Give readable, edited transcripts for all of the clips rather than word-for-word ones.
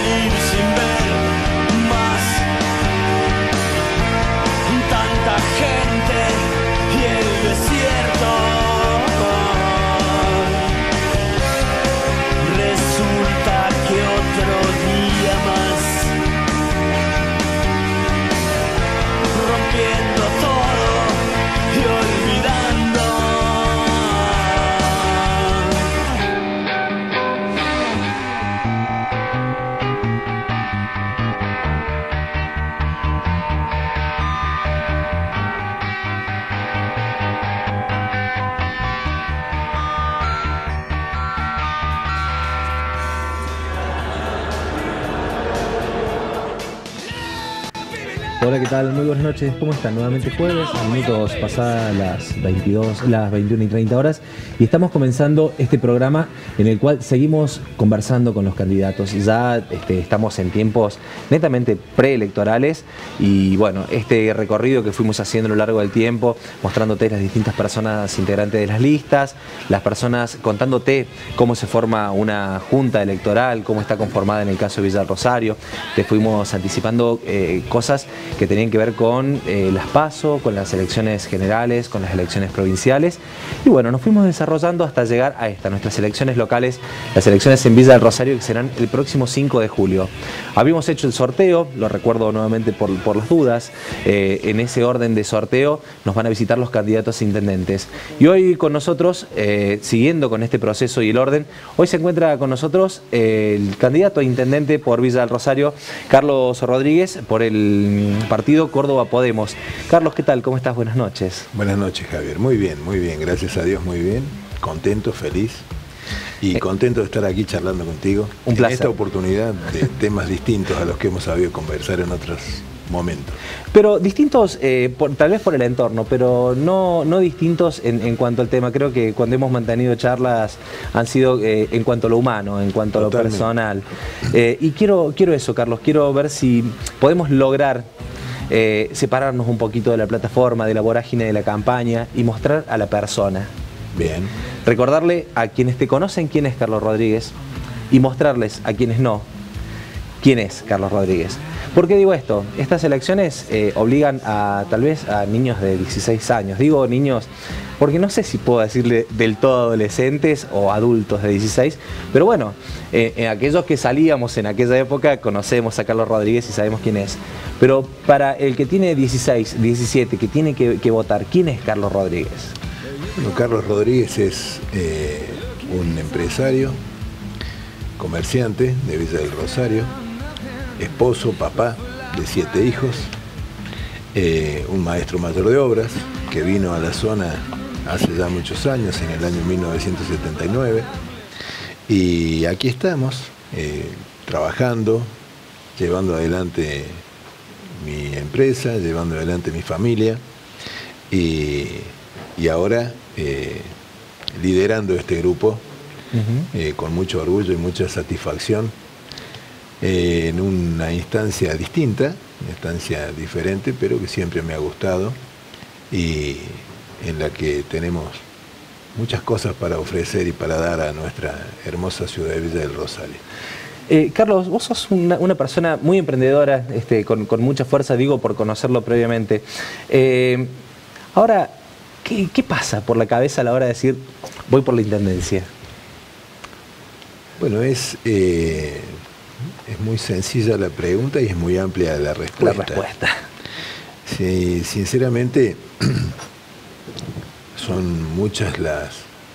ir sin ver más tanta gente y el desierto. Resulta que otro día más, rompiendo todo y olvidando. Hola, ¿qué tal? Muy buenas noches, ¿cómo están? Nuevamente jueves, a minutos pasadas las 21 y 30 horas, y estamos comenzando este programa en el cual seguimos conversando con los candidatos. Ya estamos en tiempos netamente preelectorales y bueno, este recorrido que fuimos haciendo a lo largo del tiempo, mostrándote las distintas personas integrantes de las listas, las personas contándote cómo se forma una junta electoral, cómo está conformada en el caso de Villa del Rosario. Te fuimos anticipando cosas que tenían que ver con las PASO, con las elecciones generales, con las elecciones provinciales. Y bueno, nos fuimos desarrollando hasta llegar a nuestras elecciones locales, las elecciones en Villa del Rosario, que serán el próximo 5 de julio. Habíamos hecho el sorteo, lo recuerdo nuevamente por las dudas. En ese orden de sorteo nos van a visitar los candidatos a intendentes. Y hoy con nosotros, siguiendo con este proceso y el orden, hoy se encuentra con nosotros el candidato a intendente por Villa del Rosario, Carlos Rodríguez, por el partido Córdoba Podemos. Carlos, ¿qué tal? ¿Cómo estás? Buenas noches. Buenas noches, Javier. Muy bien, gracias a Dios, muy bien. Contento, feliz y contento de estar aquí charlando contigo. Un placer. En esta oportunidad de temas distintos a los que hemos sabido conversar en otros momentos. Pero distintos, tal vez por el entorno, pero no distintos en cuanto al tema. Creo que cuando hemos mantenido charlas han sido en cuanto a lo humano, en cuanto a lo personal. Y quiero eso, Carlos, quiero ver si podemos lograr separarnos un poquito de la plataforma, de la vorágine de la campaña y mostrar a la persona. Bien. Recordarle a quienes te conocen quién es Carlos Rodríguez y mostrarles a quienes no quién es Carlos Rodríguez. ¿Por qué digo esto? Estas elecciones obligan tal vez a niños de 16 años. Digo niños porque no sé si puedo decirle del todo adolescentes o adultos de 16, pero bueno, aquellos que salíamos en aquella época conocemos a Carlos Rodríguez y sabemos quién es. Pero para el que tiene 16, 17, que tiene que votar, ¿quién es Carlos Rodríguez? Bueno, Carlos Rodríguez es un empresario, comerciante de Villa del Rosario, esposo, papá de 7 hijos, un maestro mayor de obras que vino a la zona hace ya muchos años, en el año 1979, y aquí estamos trabajando, llevando adelante mi empresa, llevando adelante mi familia y ahora liderando este grupo con mucho orgullo y mucha satisfacción en una instancia distinta, una instancia diferente, pero que siempre me ha gustado y en la que tenemos muchas cosas para ofrecer y para dar a nuestra hermosa ciudad de Villa del Rosario. Carlos, vos sos una persona muy emprendedora, con mucha fuerza, digo, por conocerlo previamente. Ahora, ¿qué pasa por la cabeza a la hora de decir, voy por la intendencia? Bueno, es muy sencilla la pregunta y es muy amplia la respuesta. Sí, sinceramente, son muchas las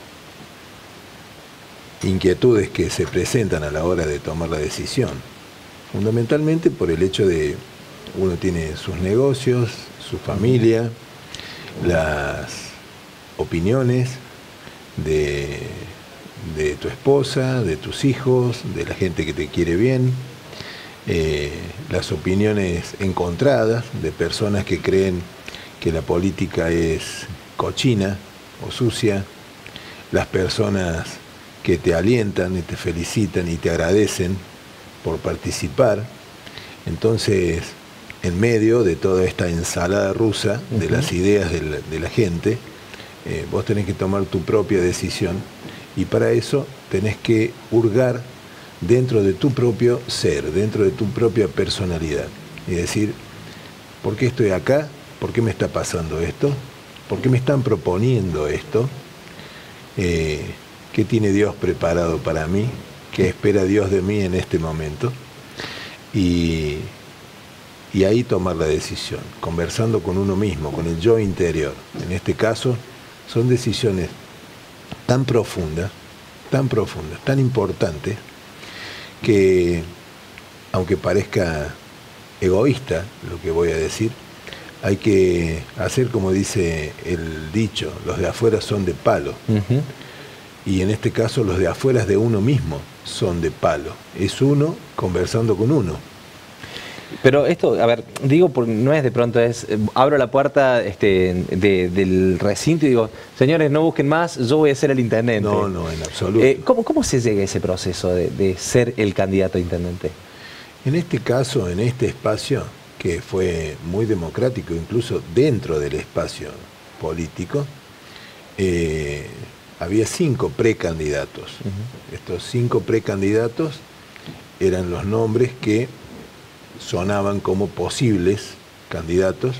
inquietudes que se presentan a la hora de tomar la decisión. Fundamentalmente por el hecho de uno tiene sus negocios, su familia, las opiniones de tu esposa, de tus hijos, de la gente que te quiere bien, las opiniones encontradas de personas que creen que la política es cochina o sucia, las personas que te alientan y te felicitan y te agradecen por participar. Entonces, en medio de toda esta ensalada rusa de las ideas de la gente, vos tenés que tomar tu propia decisión y para eso tenés que hurgar dentro de tu propio ser, dentro de tu propia personalidad. Y decir, ¿por qué estoy acá? ¿Por qué me está pasando esto? ¿Por qué me están proponiendo esto? ¿Qué tiene Dios preparado para mí? ¿Qué espera Dios de mí en este momento? Y ahí tomar la decisión, conversando con uno mismo, con el yo interior. En este caso, son decisiones tan profundas, tan importantes, que, aunque parezca egoísta lo que voy a decir, hay que hacer como dice el dicho, los de afuera son de palo. Uh-huh. Y en este caso los de afuera de uno mismo son de palo. Es uno conversando con uno. Pero esto, a ver, digo, no es de pronto, es abro la puerta del recinto y digo, señores, no busquen más, yo voy a ser el intendente. No, en absoluto. ¿Cómo se llega a ese proceso de ser el candidato a intendente? En este caso, en este espacio, que fue muy democrático, incluso dentro del espacio político, había 5 precandidatos. Uh-huh. Estos 5 precandidatos eran los nombres que sonaban como posibles candidatos,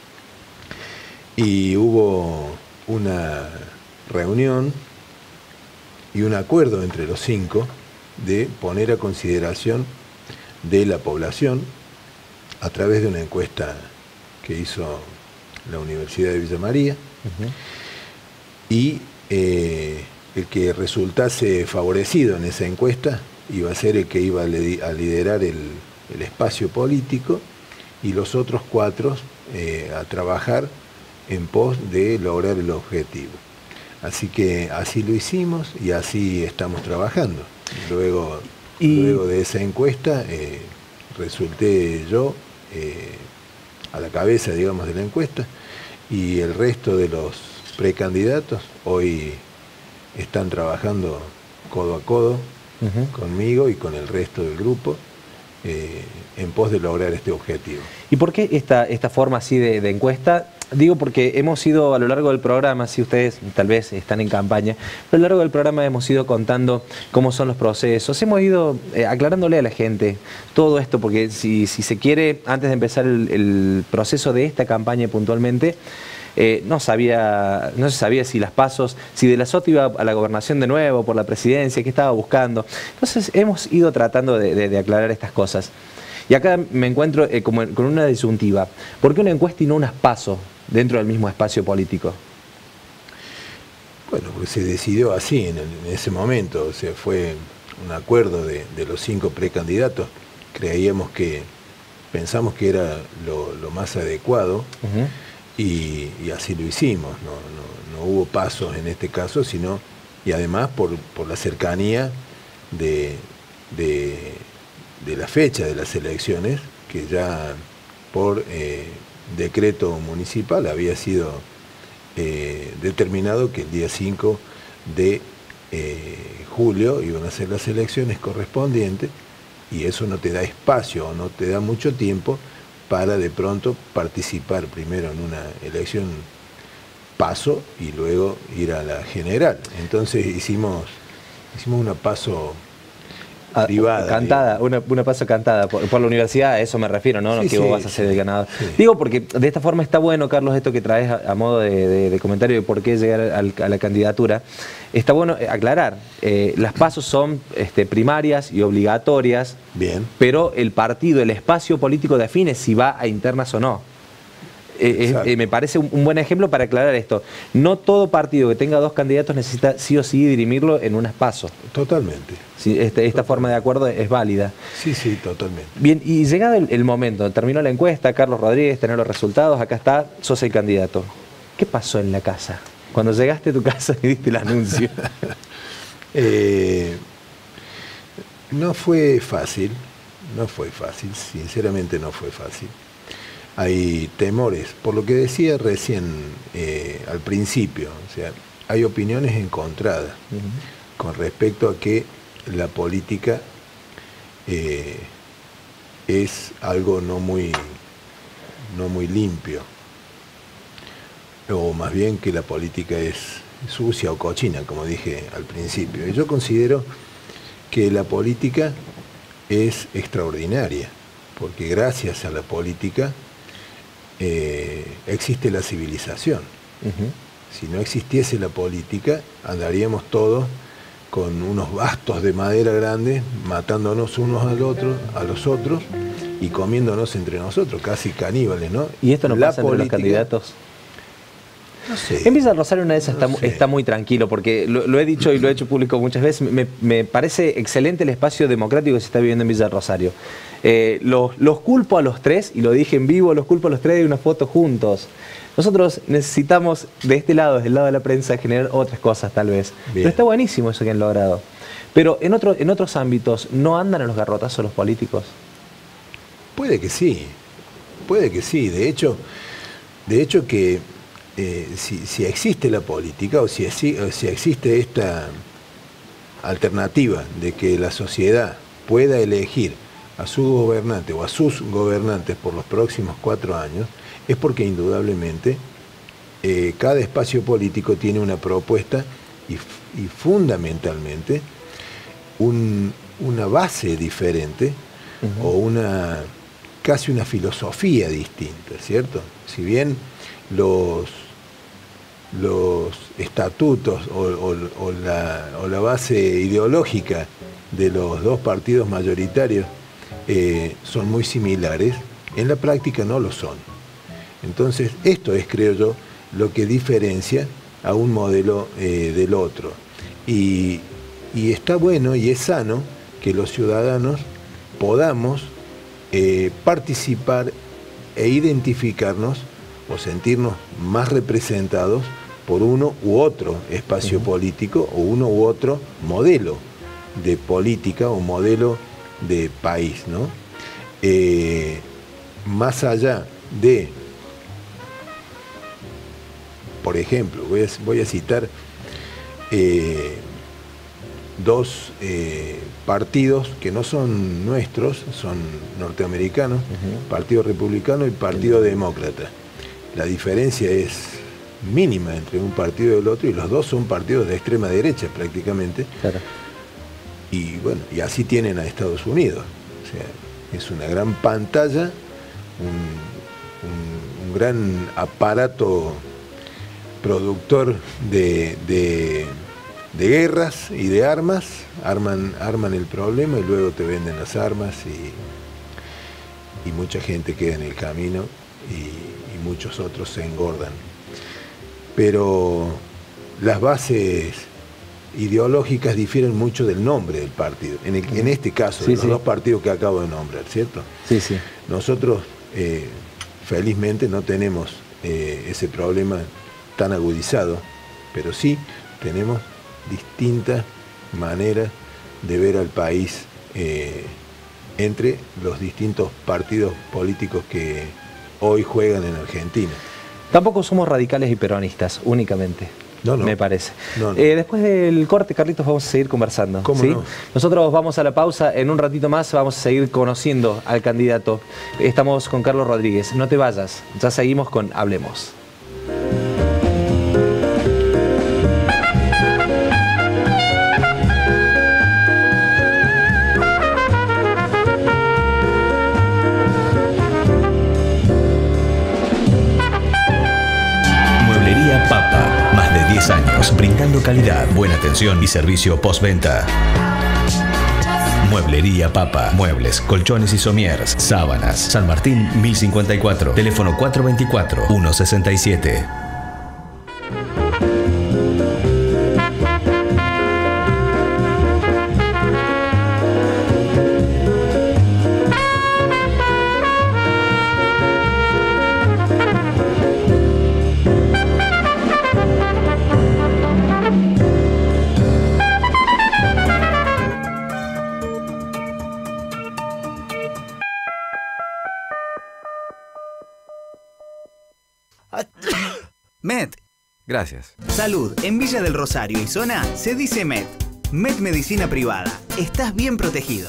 y hubo una reunión y un acuerdo entre los 5 de poner a consideración de la población a través de una encuesta que hizo la Universidad de Villa María. Uh-huh. Y el que resultase favorecido en esa encuesta iba a ser el que iba a liderar el espacio político, y los otros 4 a trabajar en pos de lograr el objetivo. Así que así lo hicimos y así estamos trabajando. Luego de esa encuesta resulté yo a la cabeza, digamos, de la encuesta, y el resto de los precandidatos hoy están trabajando codo a codo. Uh-huh. Conmigo y con el resto del grupo en pos de lograr este objetivo. ¿Y por qué esta forma así de encuesta? Digo porque hemos ido a lo largo del programa, si ustedes tal vez están en campaña, pero a lo largo del programa hemos ido contando cómo son los procesos, hemos ido aclarándole a la gente todo esto, porque si se quiere, antes de empezar el proceso de esta campaña puntualmente, no se sabía si las pasos, si De la Sota iba a la gobernación de nuevo, por la presidencia, qué estaba buscando. Entonces hemos ido tratando de aclarar estas cosas. Y acá me encuentro con una disyuntiva. ¿Por qué una encuesta y no unas pasos dentro del mismo espacio político? Bueno, porque se decidió así en ese momento. O sea, fue un acuerdo de los 5 precandidatos. Pensamos que era lo más adecuado. Uh-huh. Y así lo hicimos, no hubo pasos en este caso, sino, y además por la cercanía de la fecha de las elecciones, que ya por decreto municipal había sido determinado que el día 5 de julio iban a ser las elecciones correspondientes, y eso no te da espacio, no te da mucho tiempo para de pronto participar primero en una elección paso y luego ir a la general. Entonces hicimos una paso privada. Cantada, una paso cantada por la universidad, a eso me refiero, ¿no? Sí, que vos vas a ser el ganador. Sí. Digo porque de esta forma está bueno, Carlos, esto que traes a modo de comentario de por qué llegar a la candidatura. Está bueno aclarar, las pasos son primarias y obligatorias. Bien. Pero el partido, el espacio político define si va a internas o no. Me parece un buen ejemplo para aclarar esto. No todo partido que tenga 2 candidatos necesita sí o sí dirimirlo en unas pasos. Totalmente. Sí, esta forma de acuerdo es válida. Sí, totalmente. Bien, y llegado el momento, terminó la encuesta, Carlos Rodríguez, tenés los resultados, acá está, sos el candidato. ¿Qué pasó en la casa? Cuando llegaste a tu casa y diste el anuncio. No fue fácil, sinceramente no fue fácil. Hay temores, por lo que decía recién al principio, o sea, hay opiniones encontradas. Uh-huh. Con respecto a que la política es algo no muy limpio, o más bien que la política es sucia o cochina, como dije al principio. Y yo considero que la política es extraordinaria, porque gracias a la política existe la civilización. Si no existiese la política, andaríamos todos con unos bastos de madera grandes, matándonos unos a los otros y comiéndonos entre nosotros, casi caníbales, ¿no? ¿Y esto no pasa entre los candidatos? No sé. En Villa del Rosario una de esas está muy tranquilo, porque lo he dicho y lo he hecho público muchas veces. Me parece excelente el espacio democrático que se está viviendo en Villa del Rosario. Los culpo a los tres, y lo dije en vivo, los culpo a los tres de una foto juntos. Nosotros necesitamos, de este lado, desde el lado de la prensa, generar otras cosas tal vez. Bien. Pero está buenísimo eso que han logrado. Pero en otros ámbitos, ¿no andan a los garrotazos los políticos? Puede que sí, puede que sí. De hecho que si existe la política o si existe esta alternativa de que la sociedad pueda elegir a su gobernante o a sus gobernantes por los próximos 4 años, es porque indudablemente cada espacio político tiene una propuesta y fundamentalmente una base diferente o casi una filosofía distinta, ¿cierto? Si bien los estatutos o la base ideológica de los dos partidos mayoritarios son muy similares, en la práctica no lo son. Entonces, esto es, creo yo, lo que diferencia a un modelo del otro. Y está bueno y es sano que los ciudadanos podamos participar e identificarnos o sentirnos más representados por uno u otro espacio político o uno u otro modelo de política o modelo de país, ¿no? Más allá de, por ejemplo, voy a citar dos partidos que no son nuestros, son norteamericanos, Partido Republicano y Partido Demócrata. La diferencia es mínima entre un partido y el otro, y los dos son partidos de extrema derecha prácticamente. Claro. Y bueno, y así tienen a Estados Unidos. O sea, es una gran pantalla, un gran aparato productor de guerras y de armas. Arman el problema y luego te venden las armas y mucha gente queda en el camino y muchos otros se engordan. Pero las bases ideológicas difieren mucho del nombre del partido. En este caso, los dos partidos que acabo de nombrar, ¿cierto? Sí, sí. Nosotros, felizmente, no tenemos ese problema tan agudizado, pero sí tenemos distintas maneras de ver al país entre los distintos partidos políticos que hoy juegan en Argentina. Tampoco somos radicales y peronistas, únicamente. No. Me parece. No. Después del corte, Carlitos, vamos a seguir conversando. ¿Cómo ¿sí? No? Nosotros vamos a la pausa. En un ratito más vamos a seguir conociendo al candidato. Estamos con Carlos Rodríguez. No te vayas. Ya seguimos con Hablemos. Papa, más de 10 años brindando calidad, buena atención y servicio postventa. Mueblería Papa, muebles, colchones y somiers, sábanas. San Martín 1054, teléfono 424-167. Met. Gracias. Salud en Villa del Rosario y zona se dice Met. Met Medicina Privada. Estás bien protegido.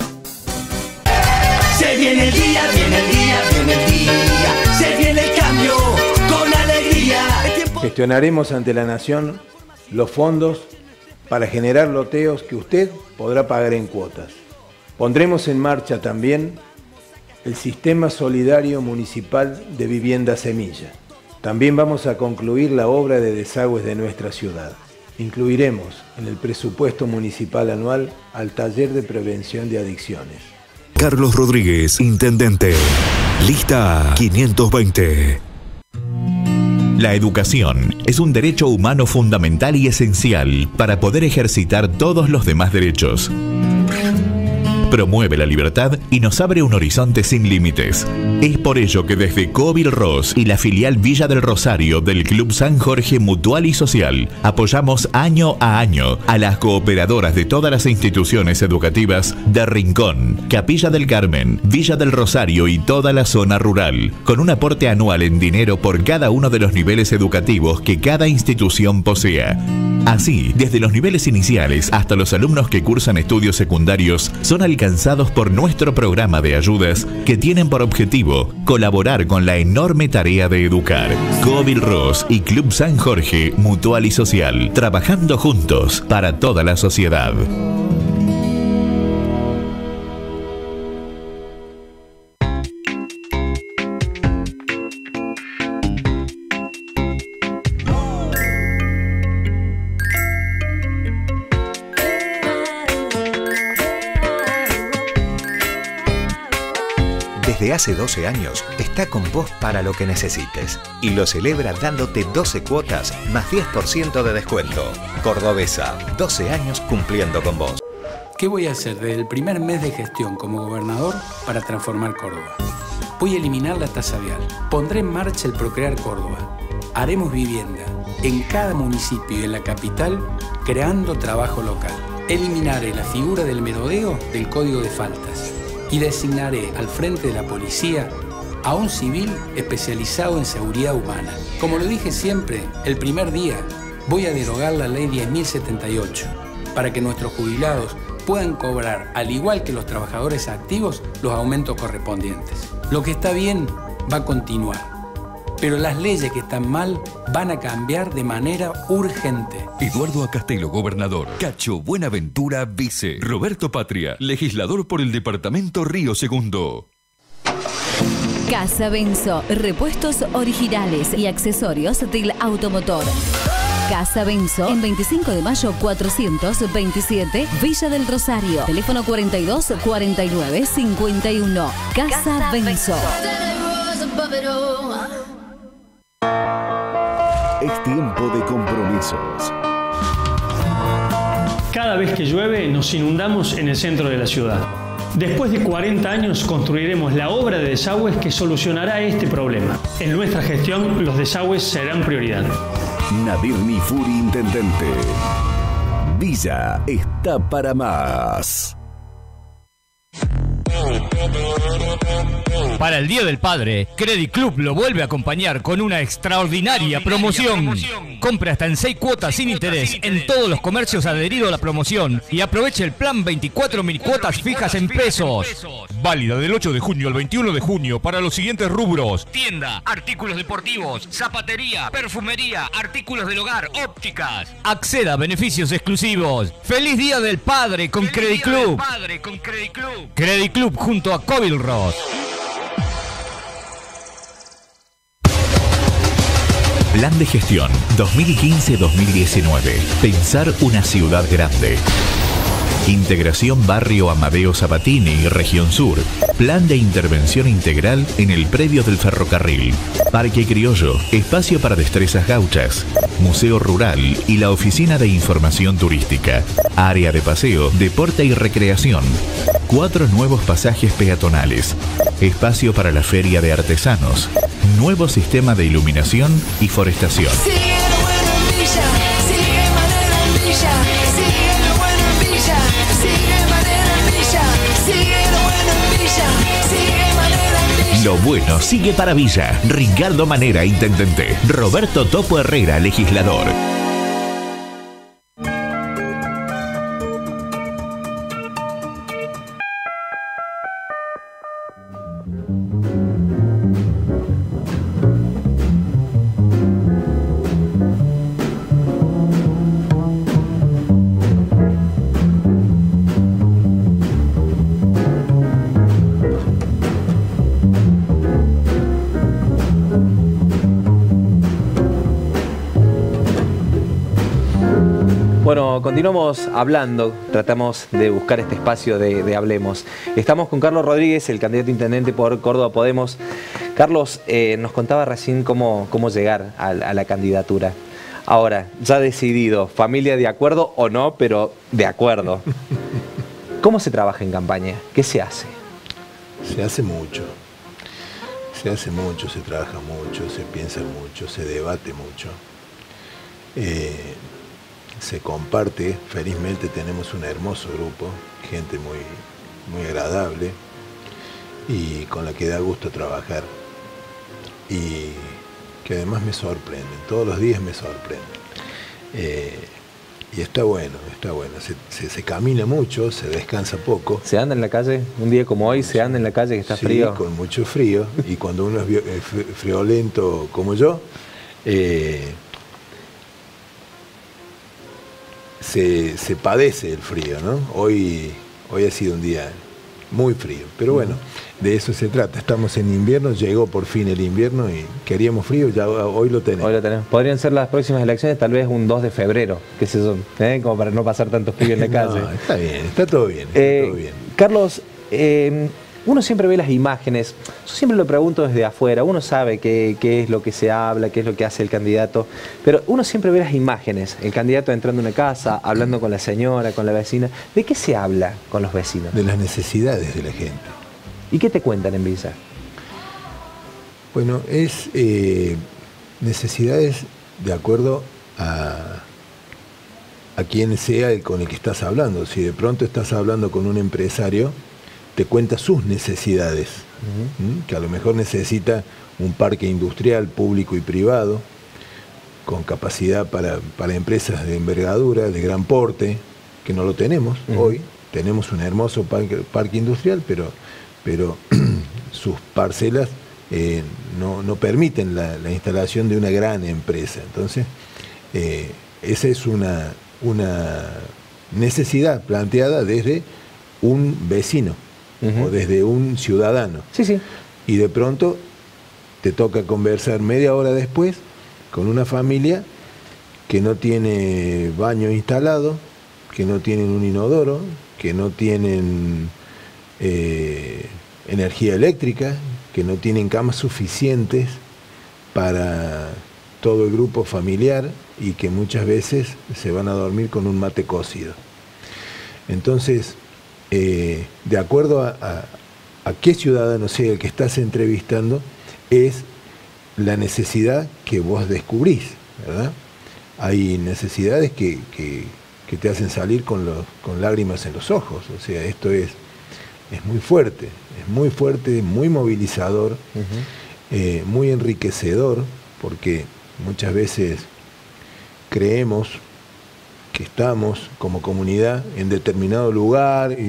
Se viene el día, viene el día, viene el día. Se viene el cambio con alegría. Gestionaremos ante la Nación los fondos para generar loteos que usted podrá pagar en cuotas. Pondremos en marcha también el Sistema Solidario Municipal de Vivienda Semilla. También vamos a concluir la obra de desagües de nuestra ciudad. Incluiremos en el presupuesto municipal anual al taller de prevención de adicciones. Carlos Rodríguez, Intendente. Lista 520. La educación es un derecho humano fundamental y esencial para poder ejercitar todos los demás derechos. Promueve la libertad y nos abre un horizonte sin límites. Es por ello que desde Covil Ros y la filial Villa del Rosario del Club San Jorge Mutual y Social apoyamos año a año a las cooperadoras de todas las instituciones educativas de Rincón, Capilla del Carmen, Villa del Rosario y toda la zona rural, con un aporte anual en dinero por cada uno de los niveles educativos que cada institución posea. Así, desde los niveles iniciales hasta los alumnos que cursan estudios secundarios son alcanzados por nuestro programa de ayudas que tienen por objetivo colaborar con la enorme tarea de educar. Covil Ros y Club San Jorge Mutual y Social, trabajando juntos para toda la sociedad. Desde hace 12 años está con vos para lo que necesites y lo celebra dándote 12 cuotas más 10% de descuento. Cordobesa, 12 años cumpliendo con vos. ¿Qué voy a hacer desde el primer mes de gestión como gobernador para transformar Córdoba? Voy a eliminar la tasa vial. Pondré en marcha el Procrear Córdoba. Haremos vivienda en cada municipio y en la capital, creando trabajo local. Eliminaré la figura del merodeo del Código de Faltas y designaré al frente de la policía a un civil especializado en seguridad humana. Como lo dije siempre, el primer día voy a derogar la ley 10.078 para que nuestros jubilados puedan cobrar, al igual que los trabajadores activos, los aumentos correspondientes. Lo que está bien va a continuar, pero las leyes que están mal van a cambiar de manera urgente. Eduardo Acastelo, gobernador. Cacho Buenaventura, vice. Roberto Patria, legislador por el departamento Río Segundo. Casa Benzo, repuestos originales y accesorios del automotor. Casa Benzo, en 25 de mayo 427, Villa del Rosario. Teléfono 42 49 51. Casa Benzo. Es tiempo de compromisos. Cada vez que llueve nos inundamos en el centro de la ciudad. Después de 40 años construiremos la obra de desagües que solucionará este problema. En nuestra gestión los desagües serán prioridad. Nadir Nifuri, Intendente. Villa está para más. Para el Día del Padre, Credit Club lo vuelve a acompañar con una extraordinaria promoción. Compre hasta en 6 cuotas sin interés en todos los comercios adheridos a la promoción y aproveche el plan 24 mil cuotas fijas en pesos. Válida del 8 de junio al 21 de junio para los siguientes rubros: tienda, artículos deportivos, zapatería, perfumería, artículos del hogar, ópticas. Acceda a beneficios exclusivos. ¡Feliz Día del Padre con Credit Club! Credit Club junto a Covil Ros. Plan de gestión 2015-2019. Pensar una ciudad grande. Integración Barrio Amadeo Sabatini y Región Sur. Plan de intervención integral en el predio del ferrocarril. Parque Criollo, espacio para destrezas gauchas. Museo Rural y la Oficina de Información Turística. Área de paseo, deporte y recreación. 4 nuevos pasajes peatonales. Espacio para la feria de artesanos. Nuevo sistema de iluminación y forestación. Lo bueno sigue para Villa. Ricardo Manera, Intendente. Roberto Topo Herrera, legislador. Bueno, continuamos hablando, tratamos de buscar este espacio de Hablemos. Estamos con Carlos Rodríguez, el candidato a intendente por Córdoba Podemos. Carlos, nos contaba recién cómo llegar a la candidatura. Ahora, ya decidido, familia de acuerdo o no, pero de acuerdo. ¿Cómo se trabaja en campaña? ¿Qué se hace? Se hace mucho. Se hace mucho, se trabaja mucho, se piensa mucho, se debate mucho. Se comparte, felizmente tenemos un hermoso grupo, gente muy agradable y con la que da gusto trabajar y que además me sorprenden, todos los días me sorprenden. Y está bueno, se camina mucho, se descansa poco. ¿Se anda en la calle? Un día como hoy se anda en la calle que está frío. Sí, con mucho frío y cuando uno es friolento como yo, se padece el frío, ¿no? Hoy ha sido un día muy frío, pero bueno, de eso se trata. Estamos en invierno, llegó por fin el invierno y queríamos frío, ya hoy lo tenemos. Hoy lo tenemos. Podrían ser las próximas elecciones tal vez un 2 de febrero, qué sé yo, como para no pasar tanto frío en la calle. No, está bien, está todo bien. Carlos, uno siempre ve las imágenes, yo siempre lo pregunto desde afuera, uno sabe qué es lo que se habla, qué es lo que hace el candidato, pero uno siempre ve las imágenes, el candidato entrando a una casa, hablando con la señora, con la vecina. ¿De qué se habla con los vecinos? De las necesidades de la gente. ¿Y qué te cuentan en Villa? Bueno, es necesidades de acuerdo a quien sea con el que estás hablando. Si de pronto estás hablando con un empresario, te cuenta sus necesidades, que a lo mejor necesita un parque industrial público y privado, con capacidad para empresas de envergadura, de gran porte, que no lo tenemos hoy. Tenemos un hermoso parque industrial, pero sus parcelas no permiten la instalación de una gran empresa. Entonces, esa es una necesidad planteada desde un vecino, o desde un ciudadano. Sí. Y de pronto te toca conversar media hora después con una familia que no tiene baño instalado, que no tienen un inodoro, que no tienen energía eléctrica, que no tienen camas suficientes para todo el grupo familiar y que muchas veces se van a dormir con un mate cocido. Entonces, de acuerdo a qué ciudadano sea el que estás entrevistando, es la necesidad que vos descubrís, ¿verdad? Hay necesidades que te hacen salir con lágrimas en los ojos. O sea, esto es muy fuerte, muy movilizador, muy enriquecedor, porque muchas veces creemos que estamos como comunidad en determinado lugar y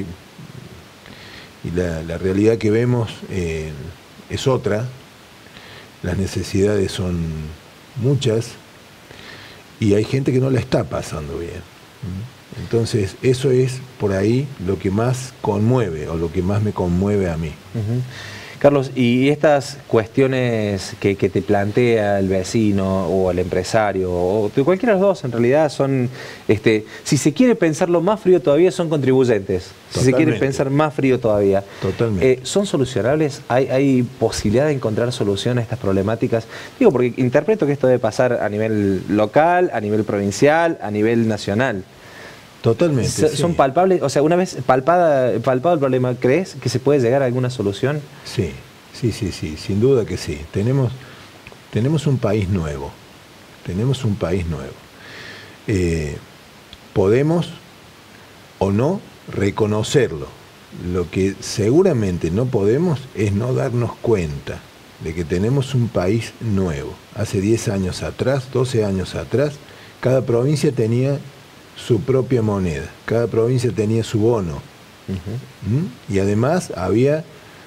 la realidad que vemos es otra. Las necesidades son muchas y hay gente que no la está pasando bien. Entonces eso es por ahí lo que más conmueve o lo que más me conmueve a mí. Carlos, y estas cuestiones que te plantea el vecino o el empresario, o de cualquiera de los dos, en realidad son, si se quiere pensarlo más frío todavía, son contribuyentes. Si se quiere pensar más frío todavía. Totalmente. ¿Son solucionables? ¿Hay posibilidad de encontrar solución a estas problemáticas? Digo, porque interpreto que esto debe pasar a nivel local, a nivel provincial, a nivel nacional. Totalmente. ¿Son palpables? O sea, una vez palpado el problema, ¿crees que se puede llegar a alguna solución? Sí, sin duda que sí. Tenemos un país nuevo. Podemos o no reconocerlo. Lo que seguramente no podemos es no darnos cuenta de que tenemos un país nuevo. Hace 10 años atrás, 12 años atrás, cada provincia tenía su propia moneda, cada provincia tenía su bono. Y además había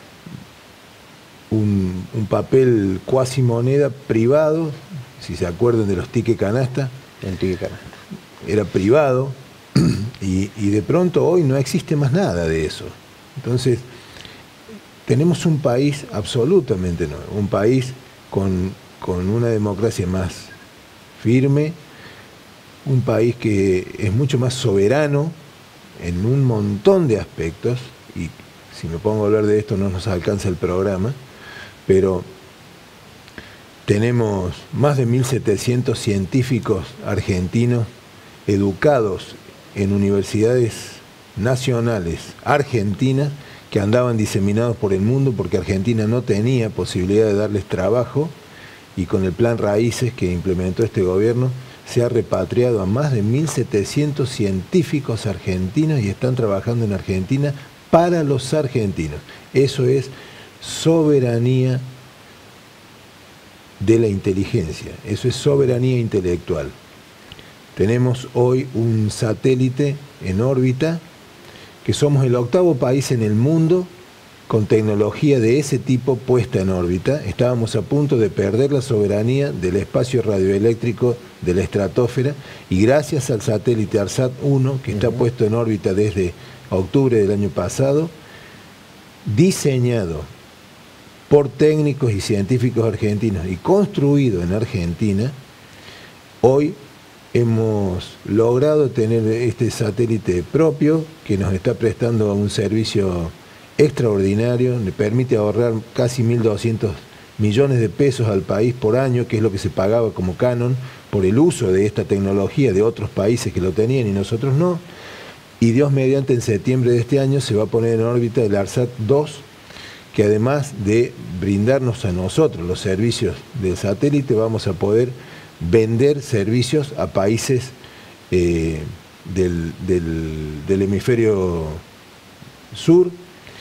un papel cuasi moneda privado, si se acuerdan de los tickets canasta. El ticket canasta. Era privado y de pronto hoy no existe más nada de eso. Entonces, tenemos un país absolutamente nuevo, un país con una democracia más firme, un país que es mucho más soberano en un montón de aspectos, y si me pongo a hablar de esto no nos alcanza el programa, pero tenemos más de 1.700 científicos argentinos educados en universidades nacionales argentinas que andaban diseminados por el mundo porque Argentina no tenía posibilidad de darles trabajo, y con el plan Raíces que implementó este gobierno se ha repatriado a más de 1.700 científicos argentinos y están trabajando en Argentina para los argentinos. Eso es soberanía de la inteligencia, eso es soberanía intelectual. Tenemos hoy un satélite en órbita, que somos el 8º país en el mundo con tecnología de ese tipo puesta en órbita. Estábamos a punto de perder la soberanía del espacio radioeléctrico de la estratosfera, y gracias al satélite ARSAT-1, que está puesto en órbita desde octubre del año pasado, diseñado por técnicos y científicos argentinos y construido en Argentina, hoy hemos logrado tener este satélite propio que nos está prestando un servicio extraordinario, le permite ahorrar casi 1.200 millones de pesos al país por año, que es lo que se pagaba como canon por el uso de esta tecnología de otros países que lo tenían y nosotros no. Y Dios mediante, en septiembre de este año se va a poner en órbita el ARSAT-2, que además de brindarnos a nosotros los servicios del satélite, vamos a poder vender servicios a países del hemisferio sur,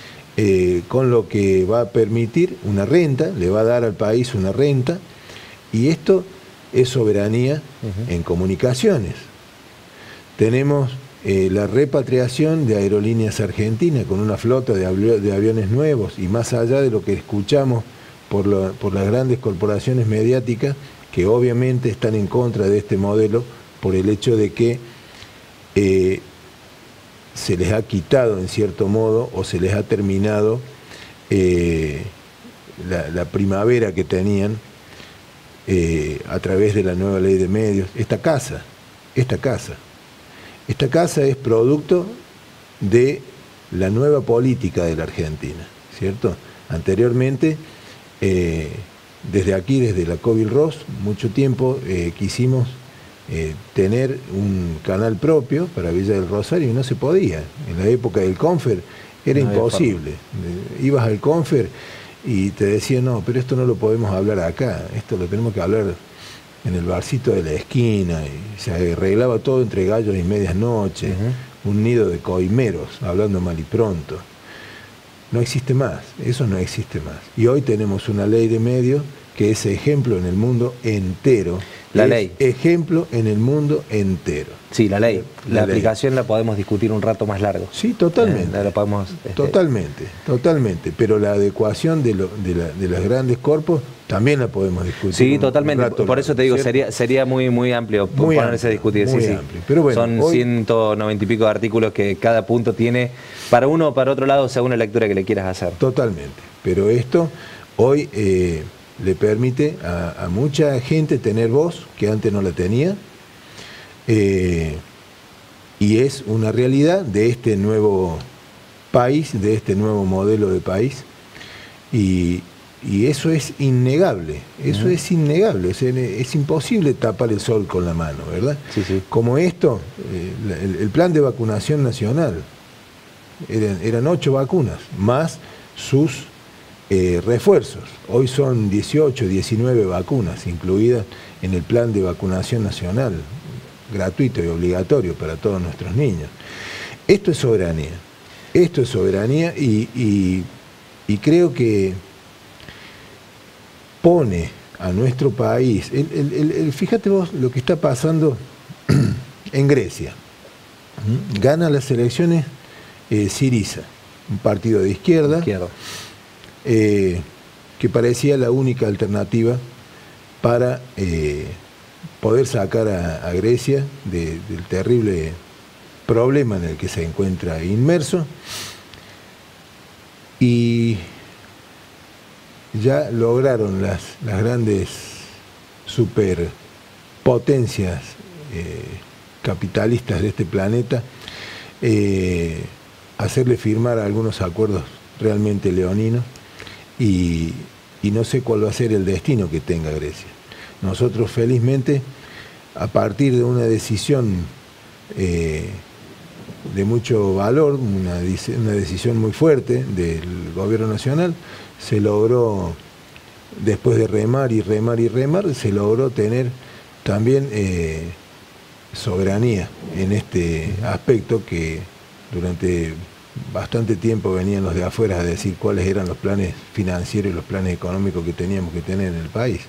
con lo que va a permitir una renta, le va a dar al país una renta, y esto es soberanía en comunicaciones. Tenemos la repatriación de Aerolíneas Argentinas con una flota de aviones nuevos, y más allá de lo que escuchamos por las grandes corporaciones mediáticas, que obviamente están en contra de este modelo por el hecho de que se les ha quitado en cierto modo, o se les ha terminado la primavera que tenían a través de la nueva ley de medios. Esta casa es producto de la nueva política de la Argentina, ¿cierto? Anteriormente, desde aquí, desde la Cobil-Ross, mucho tiempo quisimos tener un canal propio para Villa del Rosario y no se podía. En la época del Confer era imposible. Ibas al Confer y te decían, no, pero esto no lo podemos hablar acá, esto lo tenemos que hablar en el barcito de la esquina, y se arreglaba todo entre gallos y medias noches, un nido de coimeros, hablando mal y pronto. No existe más, eso no existe más. Y hoy tenemos una ley de medios que es ejemplo en el mundo entero. La ley. Ejemplo en el mundo entero. Sí, la ley. La aplicación la podemos discutir un rato más largo. Sí, totalmente. La podemos, Totalmente. Pero la adecuación de los grandes corpos también la podemos discutir. Sí, totalmente. Por eso te digo, sería muy amplio ponerse a discutir. Muy amplio. Pero bueno, son 190 y pico de artículos que cada punto tiene para uno o para otro lado según la lectura que le quieras hacer. Totalmente. Pero esto hoy le permite a mucha gente tener voz que antes no la tenía, y es una realidad de este nuevo país, de este nuevo modelo de país, y eso es innegable, es innegable, es imposible tapar el sol con la mano, ¿verdad? Sí. Como esto, el plan de vacunación nacional, eran 8 vacunas, más sus refuerzos. Hoy son 18, 19 vacunas incluidas en el plan de vacunación nacional, gratuito y obligatorio para todos nuestros niños. Esto es soberanía, y creo que pone a nuestro país, fíjate vos lo que está pasando en Grecia. Gana las elecciones Syriza, un partido de izquierda. Que parecía la única alternativa para poder sacar a Grecia del terrible problema en el que se encuentra inmerso, y ya lograron las grandes superpotencias capitalistas de este planeta, hacerle firmar algunos acuerdos realmente leoninos y no sé cuál va a ser el destino que tenga Grecia. Nosotros felizmente, a partir de una decisión de mucho valor, una decisión muy fuerte del gobierno nacional, se logró, después de remar y remar y remar, se logró tener también soberanía en este aspecto que durante bastante tiempo venían los de afuera a decir cuáles eran los planes financieros y los planes económicos que teníamos que tener en el país.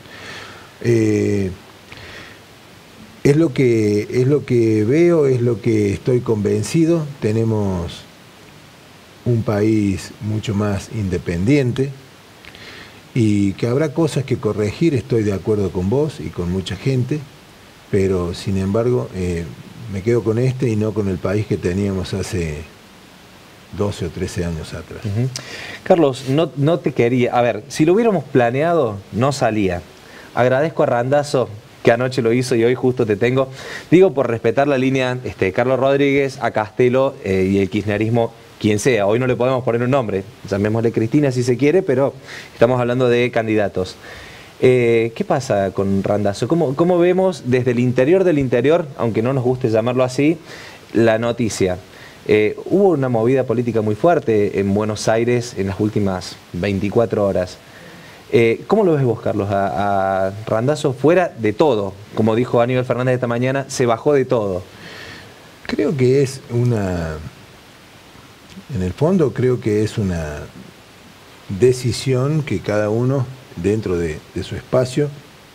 Es lo que veo, es lo que estoy convencido. Tenemos un país mucho más independiente y que habrá cosas que corregir, estoy de acuerdo con vos y con mucha gente, pero sin embargo me quedo con este y no con el país que teníamos hace 12 o 13 años atrás. Carlos, no te quería... A ver, si lo hubiéramos planeado, no salía. Agradezco a Randazzo que anoche lo hizo y hoy justo te tengo. Digo, por respetar la línea Carlos Rodríguez, a Castelo y el kirchnerismo, quien sea. Hoy no le podemos poner un nombre, llamémosle Cristina si se quiere, pero estamos hablando de candidatos. ¿Qué pasa con Randazzo? ¿Cómo vemos desde el interior del interior, aunque no nos guste llamarlo así, la noticia? Hubo una movida política muy fuerte en Buenos Aires en las últimas 24 horas. ¿Cómo lo ves vos, Carlos, a Randazzo fuera de todo? Como dijo Aníbal Fernández esta mañana, se bajó de todo. Creo que es en el fondo creo que es una decisión que cada uno dentro de su espacio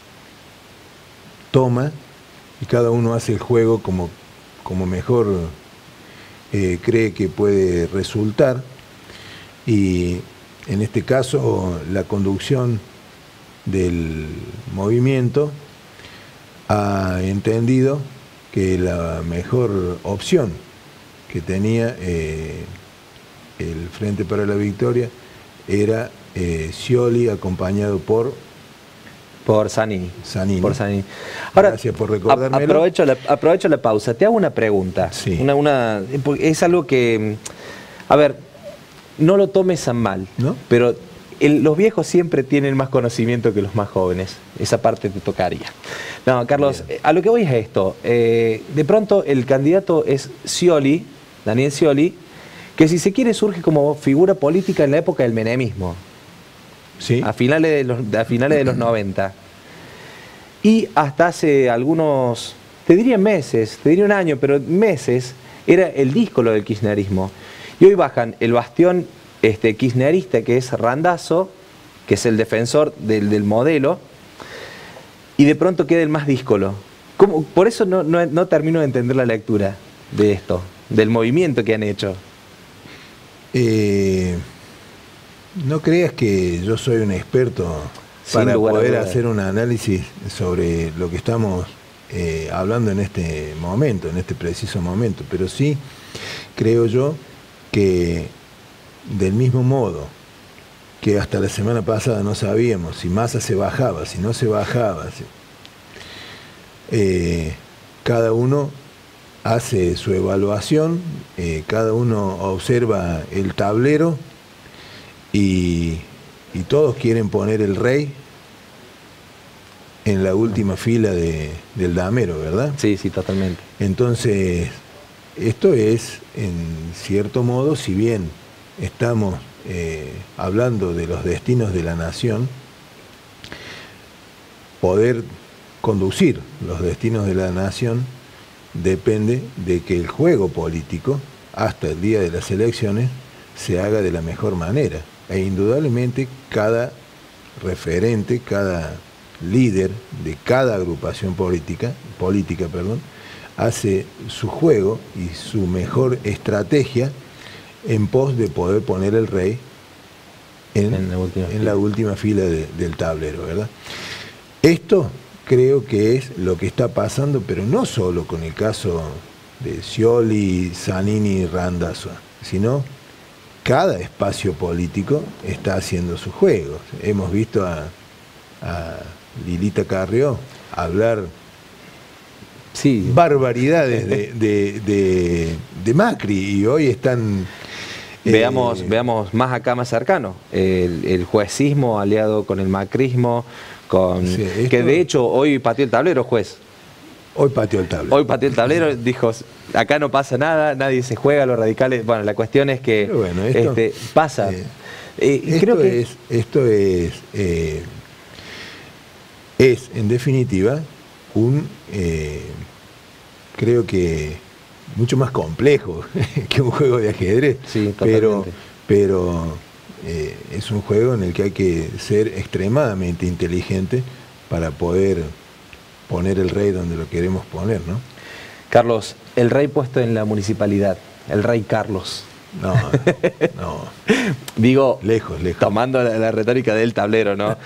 toma y cada uno hace el juego como mejor cree que puede resultar, y en este caso la conducción del movimiento ha entendido que la mejor opción que tenía el Frente para la Victoria era Scioli acompañado por Zanini. Por Zanini. Ahora, gracias por recordármelo. Aprovecho la pausa. Te hago una pregunta. Sí. Es algo que, a ver, no lo tomes a mal, ¿no? Pero los viejos siempre tienen más conocimiento que los más jóvenes. Esa parte te tocaría. No, Carlos, a lo que voy es esto. De pronto el candidato es Scioli, Daniel Scioli, que si se quiere surge como figura política en la época del menemismo. ¿Sí? A finales de los 90. Y hasta hace algunos, te diría meses, te diría un año, pero meses, era el díscolo del kirchnerismo. Y hoy bajan el bastión kirchnerista, que es Randazzo, que es el defensor del modelo, y de pronto queda el más díscolo. Por eso no termino de entender la lectura de esto, del movimiento que han hecho. No creas que yo soy un experto para poder hacer un análisis sobre lo que estamos hablando en este momento, en este preciso momento, pero sí creo yo que del mismo modo que hasta la semana pasada no sabíamos si Massa se bajaba, si no se bajaba, cada uno hace su evaluación, cada uno observa el tablero y todos quieren poner el rey en la última fila del damero, ¿verdad? Sí, sí, totalmente. Entonces, esto es, en cierto modo, si bien estamos hablando de los destinos de la nación, poder conducir los destinos de la nación depende de que el juego político, hasta el día de las elecciones, se haga de la mejor manera. E indudablemente cada referente, cada líder de cada agrupación política, hace su juego y su mejor estrategia en pos de poder poner el rey en la última fila del tablero, ¿verdad? Esto creo que es lo que está pasando, pero no solo con el caso de Scioli, Zanini y Randazzo, sino cada espacio político está haciendo su juego. Hemos visto a Lilita Carrió hablar barbaridades de Macri, y hoy están... Veamos más acá, más cercano, el juecismo aliado con el macrismo, que de hecho hoy pateó el tablero, juez. Hoy pateó el tablero. Dijo, acá no pasa nada, nadie se juega, los radicales... Bueno, la cuestión es que pasa. Esto es, en definitiva, creo que mucho más complejo que un juego de ajedrez. Sí, totalmente. Pero es un juego en el que hay que ser extremadamente inteligente para poder poner el rey donde lo queremos poner, ¿no? Carlos, el rey puesto en la municipalidad, el rey Carlos. No. Digo, lejos. Tomando la retórica del tablero, ¿no?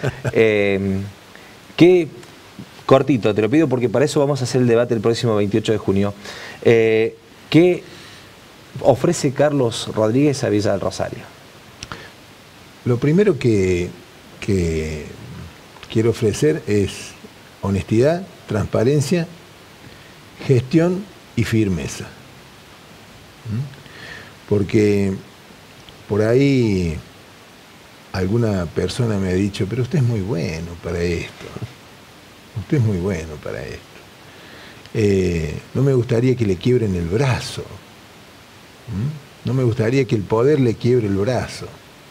Cortito, te lo pido porque para eso vamos a hacer el debate el próximo 28 de junio. ¿Qué ofrece Carlos Rodríguez a Villa del Rosario? Lo primero que quiero ofrecer es honestidad, transparencia, gestión y firmeza. Porque por ahí alguna persona me ha dicho, pero usted es muy bueno para esto. Usted es muy bueno para esto. No me gustaría que le quiebren el brazo. No me gustaría que el poder le quiebre el brazo.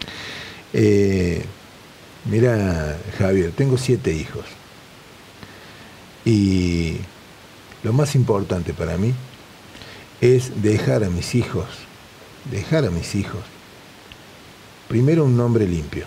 Mira, Javier, tengo 7 hijos. Y lo más importante para mí es dejar a mis hijos, primero, un nombre limpio.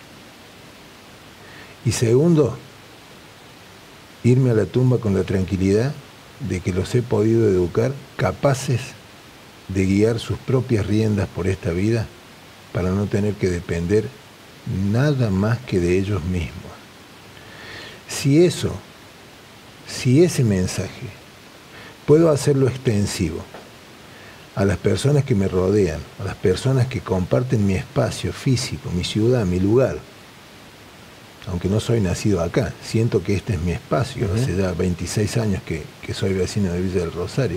Y segundo, irme a la tumba con la tranquilidad de que los he podido educar capaces de guiar sus propias riendas por esta vida para no tener que depender nada más que de ellos mismos. Si ese mensaje puedo hacerlo extensivo a las personas que me rodean, a las personas que comparten mi espacio físico, mi ciudad, mi lugar, aunque no soy nacido acá, siento que este es mi espacio, hace ya 26 años que soy vecino de Villa del Rosario,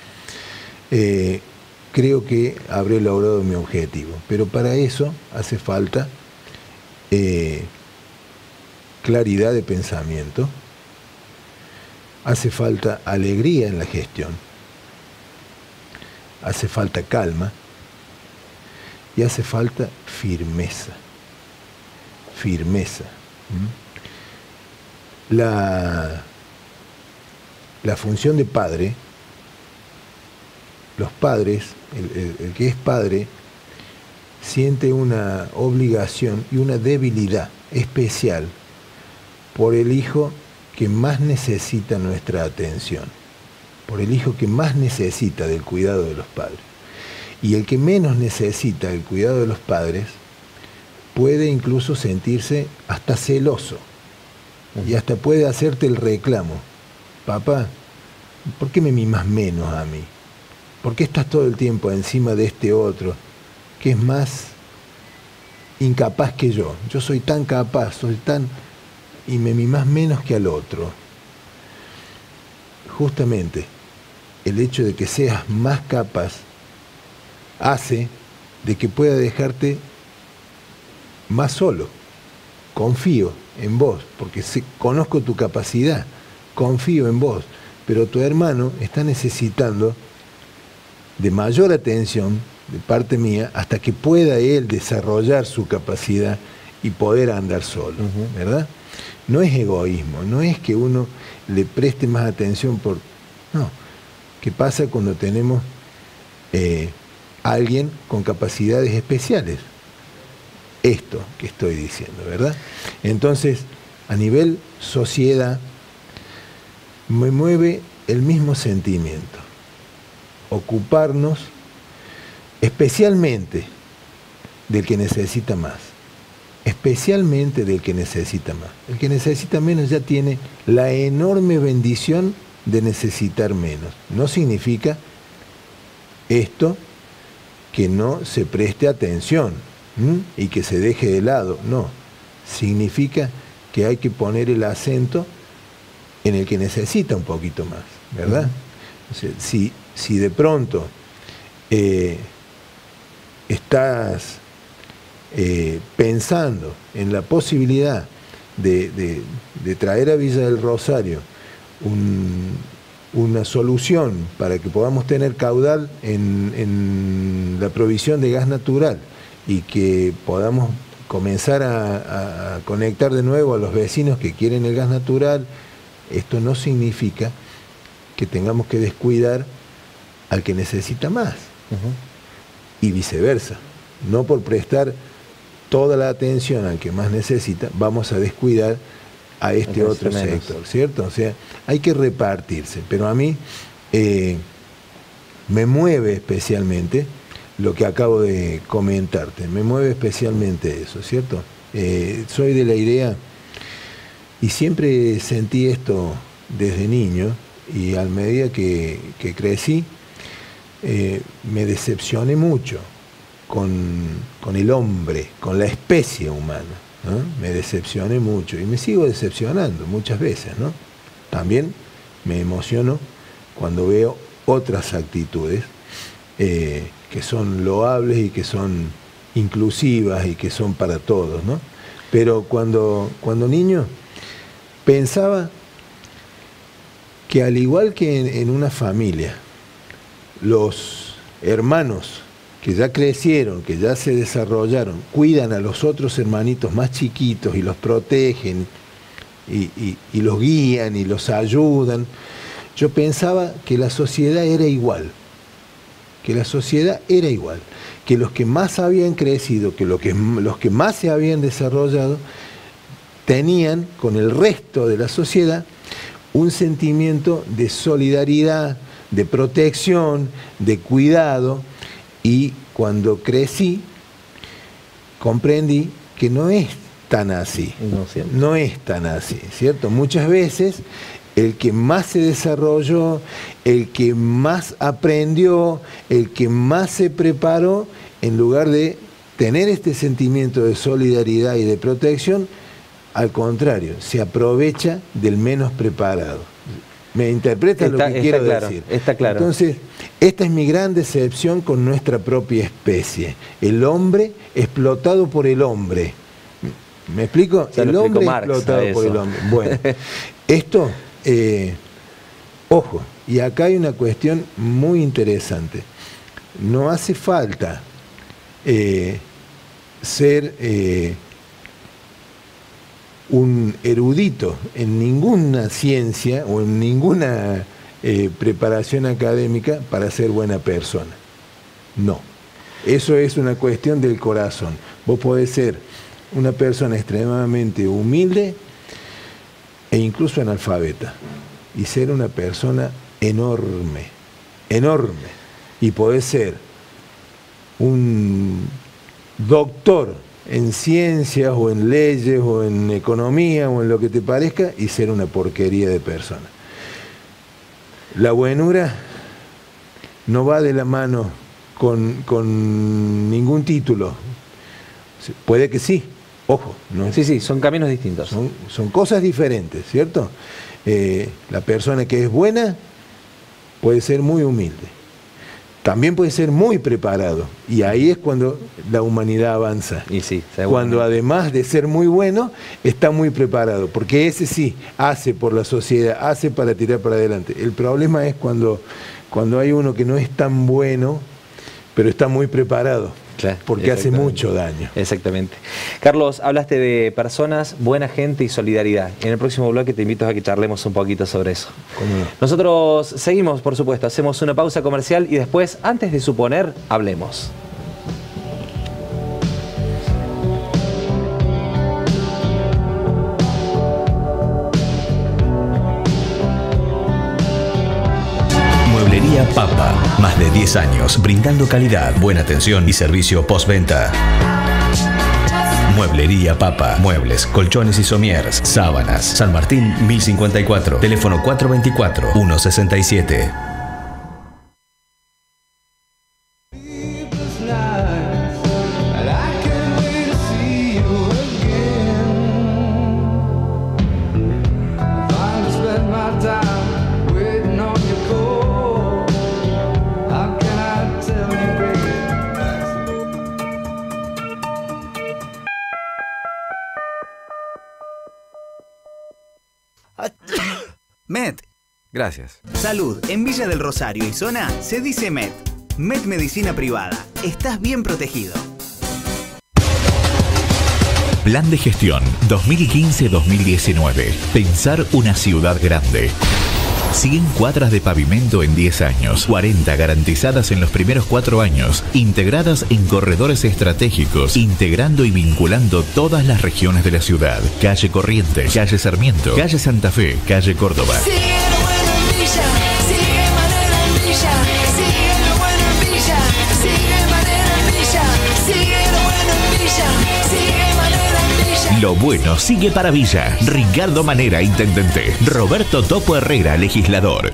creo que habré logrado mi objetivo, pero para eso hace falta claridad de pensamiento, hace falta alegría en la gestión, hace falta calma y hace falta firmeza. La función de padre, los padres, el que es padre, siente una obligación y una debilidad especial por el hijo que más necesita nuestra atención, por el hijo que más necesita del cuidado de los padres. Y el que menos necesita el cuidado de los padres puede incluso sentirse hasta celoso y hasta puede hacerte el reclamo. Papá, ¿por qué me mimas menos a mí? ¿Por qué estás todo el tiempo encima de este otro que es más incapaz que yo? Yo soy tan capaz, y me mimas menos que al otro. Justamente el hecho de que seas más capaz hace de que pueda dejarte más solo. Confío en vos, porque conozco tu capacidad, confío en vos, pero tu hermano está necesitando de mayor atención de parte mía hasta que pueda él desarrollar su capacidad y poder andar solo, ¿verdad? No es egoísmo, no es que uno le preste más atención no. ¿Qué pasa cuando tenemos alguien con capacidades especiales? Esto que estoy diciendo, ¿verdad? Entonces, a nivel sociedad, me mueve el mismo sentimiento. Ocuparnos especialmente del que necesita más. Especialmente del que necesita más. El que necesita menos ya tiene la enorme bendición de necesitar menos. No significa esto que no se preste atención y que se deje de lado, no. Significa que hay que poner el acento en el que necesita un poquito más, ¿verdad? O sea, si de pronto estás pensando en la posibilidad de traer a Villa del Rosario una solución para que podamos tener caudal en la provisión de gas natural y que podamos comenzar a conectar de nuevo a los vecinos que quieren el gas natural, esto no significa que tengamos que descuidar al que necesita más. Y viceversa. No por prestar toda la atención al que más necesita, vamos a descuidar a este otro sector, ¿cierto? O sea, hay que repartirse, pero a mí me mueve especialmente lo que acabo de comentarte, me mueve especialmente eso, ¿cierto? Soy de la idea, y siempre sentí esto desde niño, y a medida que crecí, me decepcioné mucho con el hombre, con la especie humana, ¿no? Me decepcioné mucho y me sigo decepcionando muchas veces, ¿no? También me emociono cuando veo otras actitudes que son loables y que son inclusivas y que son para todos, ¿no? Pero cuando niño pensaba que al igual que en una familia, los hermanos que ya crecieron, que ya se desarrollaron, cuidan a los otros hermanitos más chiquitos y los protegen y los guían y los ayudan. Yo pensaba que la sociedad era igual, que los que más habían crecido, que los que más se habían desarrollado, tenían con el resto de la sociedad un sentimiento de solidaridad, de protección, de cuidado. Y cuando crecí, comprendí que no es tan así. No es tan así, ¿cierto? Muchas veces el que más se desarrolló, el que más aprendió, el que más se preparó, en lugar de tener este sentimiento de solidaridad y de protección, al contrario, se aprovecha del menos preparado. ¿Me interpretas lo que quiero decir? Está claro. Entonces, esta es mi gran decepción con nuestra propia especie. El hombre explotado por el hombre. ¿Me explico? El hombre explotado por el hombre. Bueno, esto, ojo, y acá hay una cuestión muy interesante. No hace falta ser un erudito en ninguna ciencia o en ninguna preparación académica para ser buena persona. No. Eso es una cuestión del corazón. Vos podés ser una persona extremadamente humilde e incluso analfabeta y ser una persona enorme, enorme. Y podés ser un doctor en ciencias o en leyes o en economía o en lo que te parezca y ser una porquería de persona. La buenura no va de la mano con ningún título. Puede que sí, ojo. ¿no? Sí, son caminos distintos. Son cosas diferentes, ¿cierto? La persona que es buena puede ser muy humilde. También puede ser muy preparado, y ahí es cuando la humanidad avanza. Y sí, cuando además de ser muy bueno, está muy preparado, porque ese sí hace por la sociedad, hace para tirar para adelante. El problema es cuando hay uno que no es tan bueno, pero está muy preparado. Claro, porque hace mucho daño. Exactamente. Carlos, hablaste de personas, buena gente y solidaridad. En el próximo bloque te invito a que charlemos un poquito sobre eso. ¿Cómo no? Nosotros seguimos, por supuesto, hacemos una pausa comercial y después, antes de suponer, hablemos. Mueblería Papa, más de 10 años brindando calidad, buena atención y servicio postventa. Mueblería Papa, muebles, colchones y somieres, sábanas. San Martín 1054, teléfono 424-167. Gracias. Salud en Villa del Rosario y zona se dice MED. MED Medicina Privada. Estás bien protegido. Plan de gestión 2015-2019. Pensar una ciudad grande. 100 cuadras de pavimento en 10 años, 40 garantizadas en los primeros 4 años, integradas en corredores estratégicos, integrando y vinculando todas las regiones de la ciudad. Calle Corrientes, calle Sarmiento, calle Santa Fe, calle Córdoba. Lo bueno sigue para Villa. Ricardo Manera, intendente. Roberto Topo Herrera, legislador.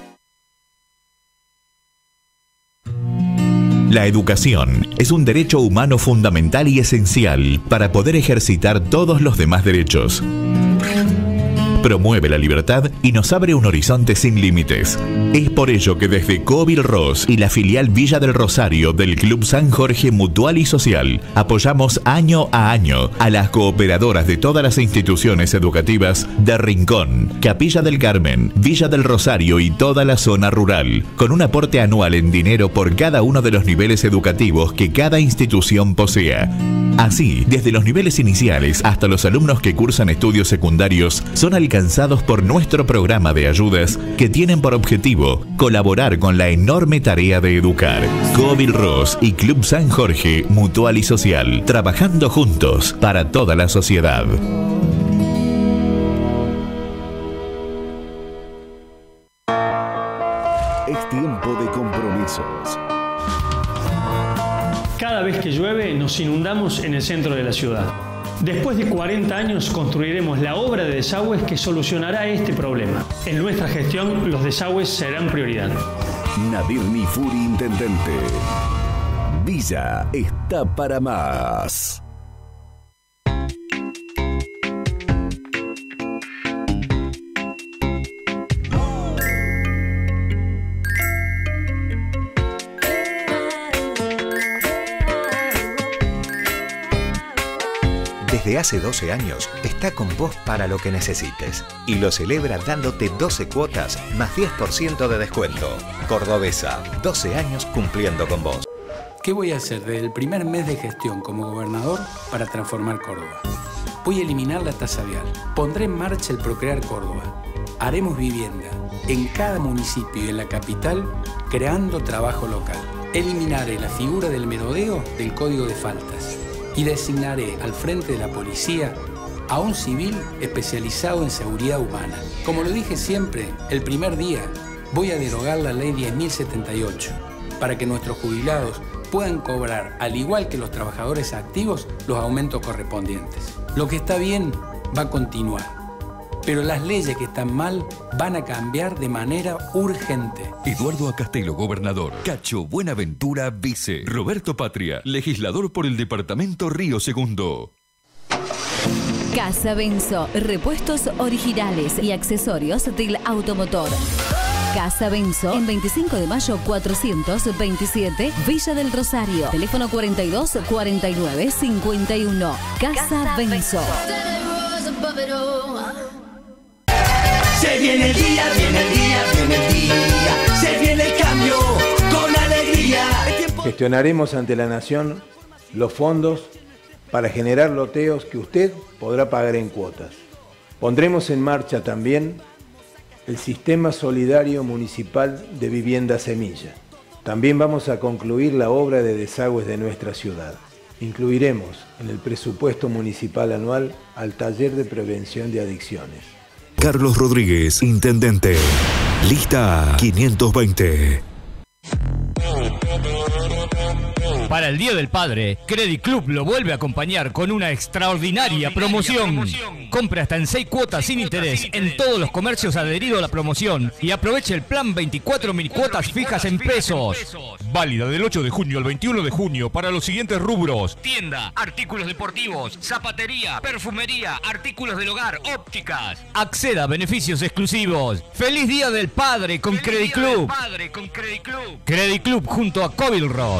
La educación es un derecho humano fundamental y esencial para poder ejercitar todos los demás derechos. Promueve la libertad y nos abre un horizonte sin límites. Es por ello que desde Covil Ross y la filial Villa del Rosario del Club San Jorge Mutual y Social apoyamos año a año a las cooperadoras de todas las instituciones educativas de Rincón, Capilla del Carmen, Villa del Rosario y toda la zona rural, con un aporte anual en dinero por cada uno de los niveles educativos que cada institución posea. Así, desde los niveles iniciales hasta los alumnos que cursan estudios secundarios son alcanzados por nuestro programa de ayudas que tienen por objetivo colaborar con la enorme tarea de educar. Covil Ross y Club San Jorge Mutual y Social, trabajando juntos para toda la sociedad. Es tiempo de compromisos. Cada vez que llueve nos inundamos en el centro de la ciudad. Después de 40 años construiremos la obra de desagües que solucionará este problema. En nuestra gestión los desagües serán prioridad. Nadir Nifuri, intendente. Villa está para más. Desde hace 12 años está con vos para lo que necesites y lo celebra dándote 12 cuotas más 10% de descuento. Cordobesa, 12 años cumpliendo con vos. ¿Qué voy a hacer desde el primer mes de gestión como gobernador para transformar Córdoba? Voy a eliminar la tasa vial. Pondré en marcha el Procrear Córdoba. Haremos vivienda en cada municipio y en la capital, creando trabajo local. Eliminaré la figura del merodeo del Código de Faltas y designaré al frente de la policía a un civil especializado en seguridad humana. Como lo dije siempre, el primer día voy a derogar la ley 10.078 para que nuestros jubilados puedan cobrar, al igual que los trabajadores activos, los aumentos correspondientes. Lo que está bien va a continuar, pero las leyes que están mal van a cambiar de manera urgente. Eduardo Acastelo, gobernador. Cacho Buenaventura, vice. Roberto Patria, legislador por el departamento Río Segundo. Casa Benzo, repuestos originales y accesorios del automotor. Casa Benzo, en 25 de mayo 427, Villa del Rosario. Teléfono 42 49 51. Casa Benzo. Se viene el día, viene el día, viene el día. Se viene el cambio con alegría. Gestionaremos ante la Nación los fondos para generar loteos que usted podrá pagar en cuotas. Pondremos en marcha también el Sistema Solidario Municipal de Vivienda Semilla. También vamos a concluir la obra de desagües de nuestra ciudad. Incluiremos en el presupuesto municipal anual al Taller de Prevención de Adicciones. Carlos Rodríguez, intendente. Lista 520. Para el Día del Padre, Credit Club lo vuelve a acompañar con una extraordinaria promoción. Compre hasta en 6 cuotas sin interés en todos los comercios adheridos a la promoción y aproveche el plan 24 mil cuotas fijas en pesos. Válida del 8 de junio al 21 de junio para los siguientes rubros: Tienda, artículos deportivos, zapatería, perfumería, artículos del hogar, ópticas. Acceda a beneficios exclusivos. ¡Feliz Día del Padre con Credit Club! Credit Club junto a Covil Ross.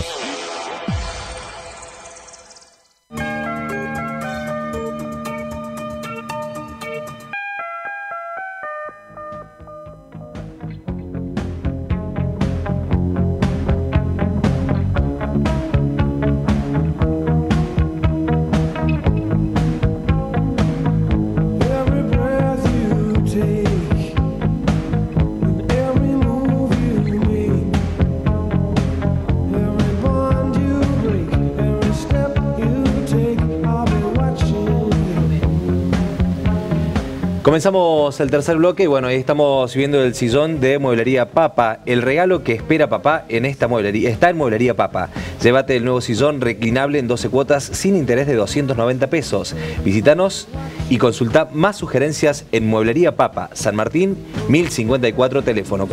Comenzamos el tercer bloque y bueno, ahí estamos viendo el sillón de Mueblería Papa. El regalo que espera papá en esta mueblería está en Mueblería Papa. Llévate el nuevo sillón reclinable en 12 cuotas sin interés de 290 pesos. Visítanos y consulta más sugerencias en Mueblería Papa, San Martín, 1054, teléfono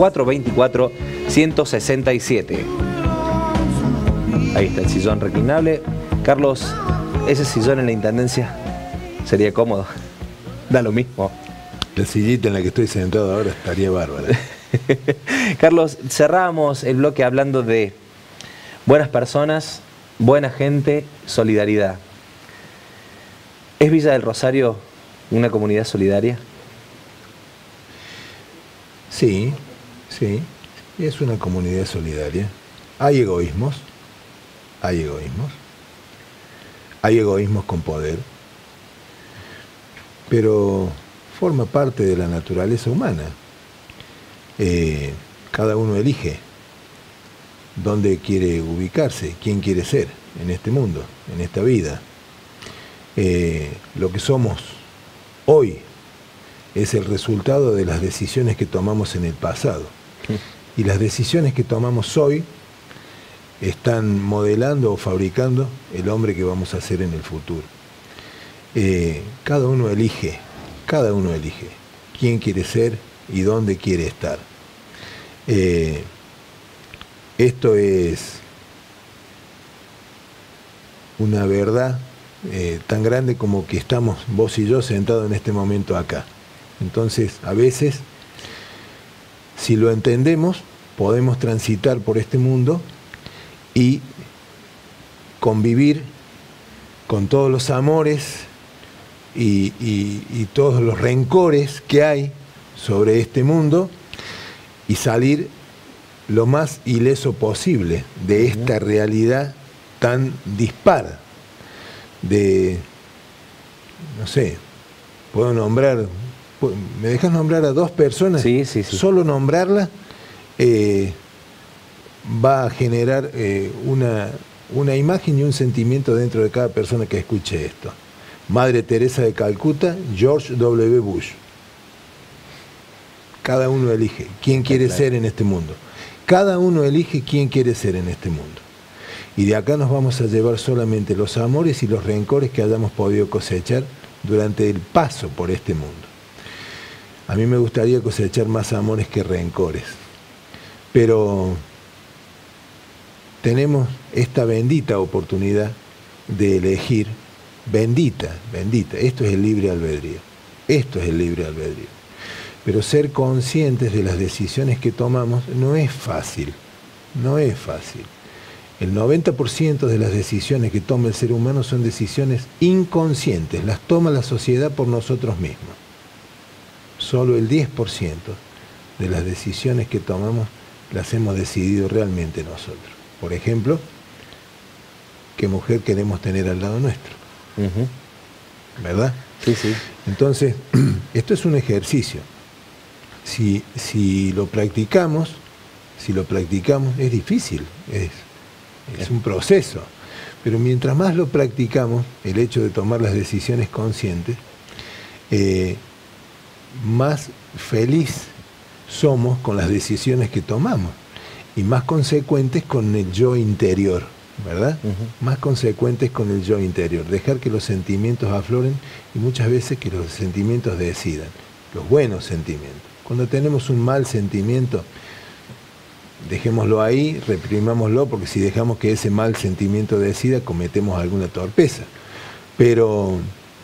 424-167. Ahí está el sillón reclinable. Carlos, ese sillón en la Intendencia sería cómodo. Da lo mismo. La sillita en la que estoy sentado ahora estaría bárbara. Carlos, cerramos el bloque hablando de buenas personas, buena gente, solidaridad. ¿Es Villa del Rosario una comunidad solidaria? Sí, sí, es una comunidad solidaria. Hay egoísmos, hay egoísmos con poder, pero forma parte de la naturaleza humana. Cada uno elige dónde quiere ubicarse, quién quiere ser en este mundo, en esta vida. Lo que somos hoy es el resultado de las decisiones que tomamos en el pasado. Y las decisiones que tomamos hoy están modelando o fabricando el hombre que vamos a ser en el futuro. Cada uno elige quién quiere ser y dónde quiere estar. Esto es una verdad tan grande como que estamos vos y yo sentados en este momento acá. Entonces, a veces, si lo entendemos, podemos transitar por este mundo y convivir con todos los amores y todos los rencores que hay sobre este mundo y salir lo más ileso posible de esta realidad tan dispar de, no sé, puedo nombrar, ¿me dejas nombrar a dos personas? Sí. Solo nombrarla va a generar una imagen y un sentimiento dentro de cada persona que escuche esto. Madre Teresa de Calcuta, George W. Bush. Cada uno elige quién quiere ser en este mundo. Cada uno elige quién quiere ser en este mundo. Y de acá nos vamos a llevar solamente los amores y los rencores que hayamos podido cosechar durante el paso por este mundo. A mí me gustaría cosechar más amores que rencores. Pero tenemos esta bendita oportunidad de elegir. Bendita, esto es el libre albedrío, pero ser conscientes de las decisiones que tomamos no es fácil, el 90% de las decisiones que toma el ser humano son decisiones inconscientes, las toma la sociedad por nosotros mismos, solo el 10% de las decisiones que tomamos las hemos decidido realmente nosotros. Por ejemplo, qué mujer queremos tener al lado nuestro. ¿Verdad? Sí. Entonces, esto es un ejercicio. Si lo practicamos, es difícil, es un proceso. Pero mientras más lo practicamos, el hecho de tomar las decisiones conscientes, más feliz somos con las decisiones que tomamos y más consecuentes con el yo interior. ¿Verdad? Más consecuentes con el yo interior, dejar que los sentimientos afloren y muchas veces que los sentimientos decidan, los buenos sentimientos. Cuando tenemos un mal sentimiento, dejémoslo ahí, reprimámoslo, porque si dejamos que ese mal sentimiento decida, cometemos alguna torpeza. Pero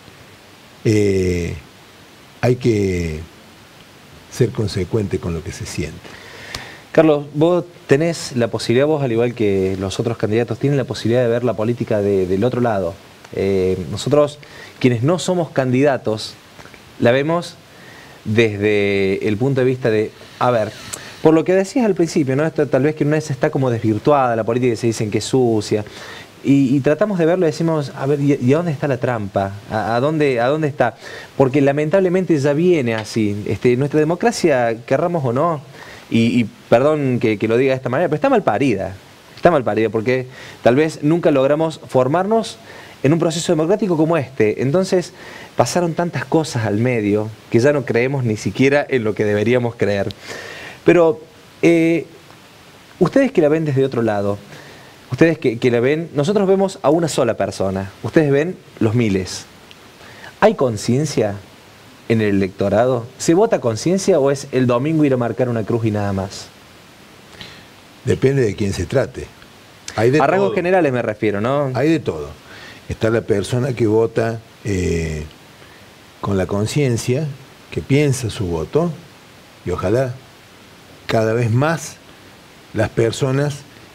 hay que ser consecuente con lo que se siente. Carlos, vos tenés la posibilidad, vos al igual que los otros candidatos, tienen la posibilidad de ver la política del otro lado. Nosotros, quienes no somos candidatos, la vemos desde el punto de vista de, a ver, por lo que decías al principio, ¿no? Esto, tal vez que una vez está como desvirtuada la política y se dicen que es sucia. Y tratamos de verlo y decimos, a ver, ¿y a dónde está la trampa? ¿A dónde está? Porque lamentablemente ya viene así. Nuestra democracia, querramos o no, y perdón que lo diga de esta manera, pero está mal parida porque tal vez nunca logramos formarnos en un proceso democrático como este. Entonces pasaron tantas cosas al medio que ya no creemos ni siquiera en lo que deberíamos creer. Pero ustedes que la ven desde otro lado, ustedes que la ven, nosotros vemos a una sola persona, ustedes ven los miles. ¿Hay conciencia en el electorado? ¿Se vota a conciencia o es el domingo ir a marcar una cruz y nada más? Depende de quién se trate. Hay de a rasgos todo. Generales me refiero, ¿no? Hay de todo. Está la persona que vota con la conciencia, que piensa su voto, y ojalá cada vez más las personas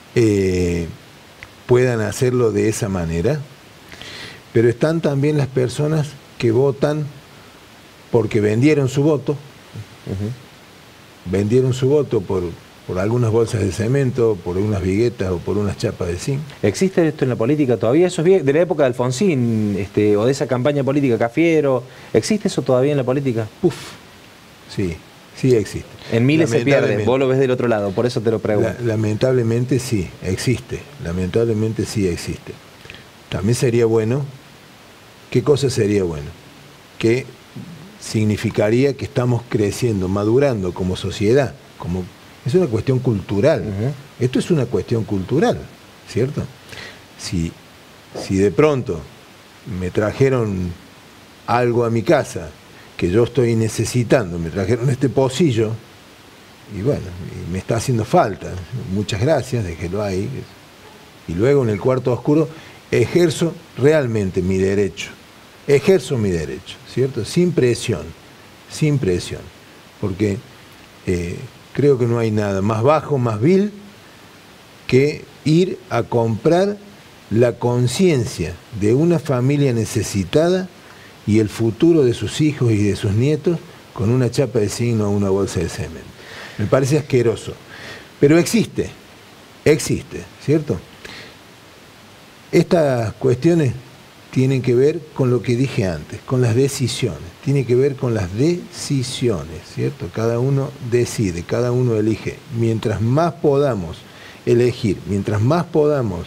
puedan hacerlo de esa manera. Pero están también las personas que votan porque vendieron su voto, vendieron su voto por algunas bolsas de cemento, por unas viguetas o por unas chapas de zinc. ¿Existe esto en la política todavía? ¿Eso es de la época de Alfonsín o de esa campaña política Cafiero? ¿Existe eso todavía en la política? Sí, sí existe. En miles se pierde, vos lo ves del otro lado, por eso te lo pregunto. Lamentablemente sí, existe. Lamentablemente sí existe. También sería bueno, ¿qué cosa sería bueno? Que significaría que estamos creciendo, madurando como sociedad, es una cuestión cultural. Esto es una cuestión cultural, ¿cierto? Si de pronto me trajeron algo a mi casa que yo estoy necesitando, me trajeron este pocillo, y bueno, me está haciendo falta, muchas gracias, déjelo ahí, y luego en el cuarto oscuro ejerzo realmente mi derecho, ¿cierto? Sin presión, porque creo que no hay nada más bajo, más vil, que ir a comprar la conciencia de una familia necesitada y el futuro de sus hijos y de sus nietos con una chapa de zinc o una bolsa de cemento. Me parece asqueroso, pero existe, ¿cierto? Estas cuestiones tienen que ver con lo que dije antes, con las decisiones, tiene que ver con las decisiones, ¿cierto? Cada uno decide, cada uno elige. Mientras más podamos elegir, mientras más podamos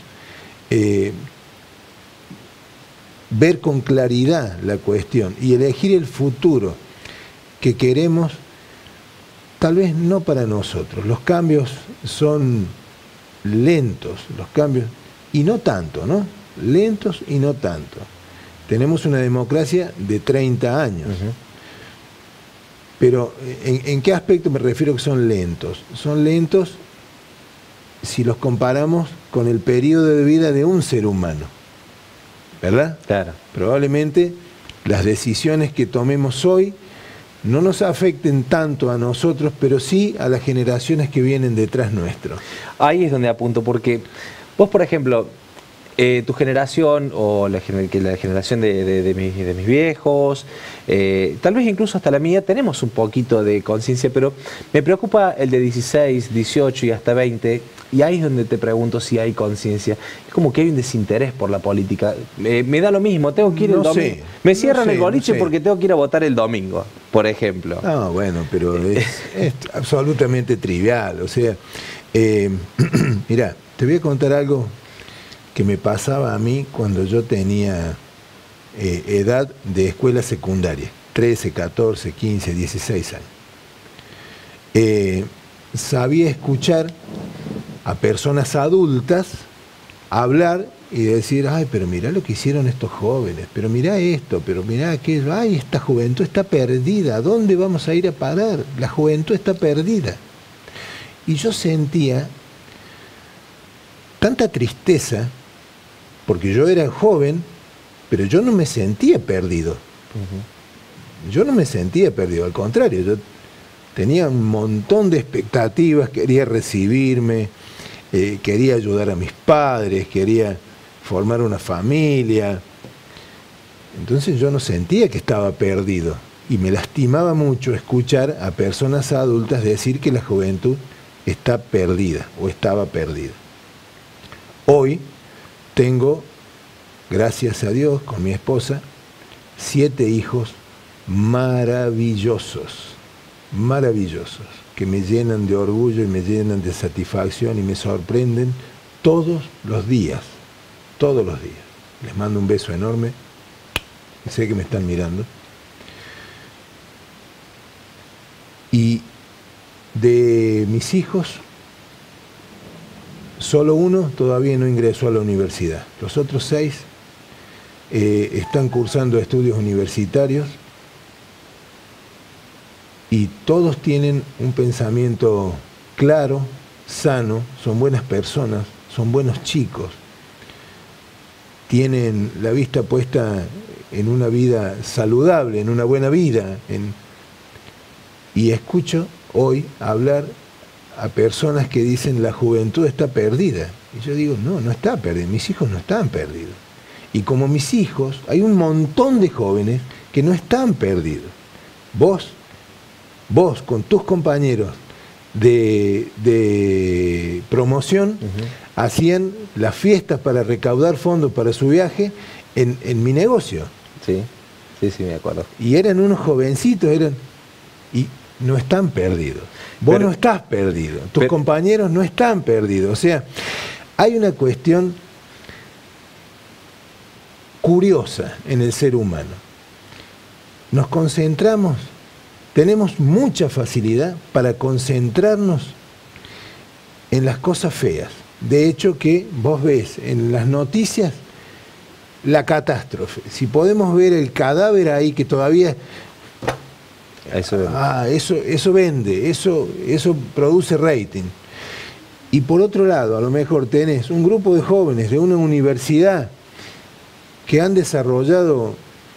ver con claridad la cuestión y elegir el futuro que queremos, tal vez no para nosotros. Los cambios son lentos, los cambios, y no tanto, ¿no? Lentos y no tanto. Tenemos una democracia de 30 años. Pero ¿en qué aspecto me refiero que son lentos? Son lentos si los comparamos con el periodo de vida de un ser humano, ¿verdad? Claro. Probablemente las decisiones que tomemos hoy no nos afecten tanto a nosotros, pero sí a las generaciones que vienen detrás nuestro. Ahí es donde apunto, porque vos, por ejemplo, tu generación o la generación de mis viejos, tal vez incluso hasta la mía, tenemos un poquito de conciencia, pero me preocupa el de 16, 18 y hasta 20, y ahí es donde te pregunto si hay conciencia. Es como que hay un desinterés por la política. Me da lo mismo, tengo que ir el domingo. Me cierran el boliche porque tengo que ir a votar el domingo, por ejemplo. No, bueno, pero es absolutamente trivial. O sea, mirá, te voy a contar algo que me pasaba a mí cuando yo tenía edad de escuela secundaria, 13, 14, 15, 16 años. Sabía escuchar a personas adultas hablar y decir, ay, pero mirá lo que hicieron estos jóvenes, pero mirá esto, pero mirá aquello, ay, esta juventud está perdida, ¿a dónde vamos a ir a parar? La juventud está perdida. Y yo sentía tanta tristeza, porque yo era joven, pero yo no me sentía perdido. Yo no me sentía perdido, al contrario, yo tenía un montón de expectativas, quería recibirme, quería ayudar a mis padres, quería formar una familia. Entonces yo no sentía que estaba perdido. Y me lastimaba mucho escuchar a personas adultas decir que la juventud está perdida o estaba perdida. Hoy tengo, gracias a Dios, con mi esposa, 7 hijos maravillosos, que me llenan de orgullo y me llenan de satisfacción y me sorprenden todos los días, Les mando un beso enorme. Sé que me están mirando. Y de mis hijos, solo uno todavía no ingresó a la universidad. Los otros 6 están cursando estudios universitarios y todos tienen un pensamiento claro, sano, son buenas personas, son buenos chicos, tienen la vista puesta en una vida saludable, en una buena vida. Y escucho hoy hablar a personas que dicen la juventud está perdida. Y yo digo, no está perdida, mis hijos no están perdidos. Y como mis hijos, hay un montón de jóvenes que no están perdidos. Vos con tus compañeros de promoción, hacían las fiestas para recaudar fondos para su viaje en mi negocio. Sí, me acuerdo. Y eran unos jovencitos, y no están perdidos. Vos no estás perdido, tus compañeros no están perdidos. O sea, hay una cuestión curiosa en el ser humano. Nos concentramos, tenemos mucha facilidad para concentrarnos en las cosas feas. De hecho, que vos ves en las noticias la catástrofe. Si podemos ver el cadáver ahí que todavía... Eso vende, eso produce rating. Y por otro lado, a lo mejor tenés un grupo de jóvenes de una universidad que han desarrollado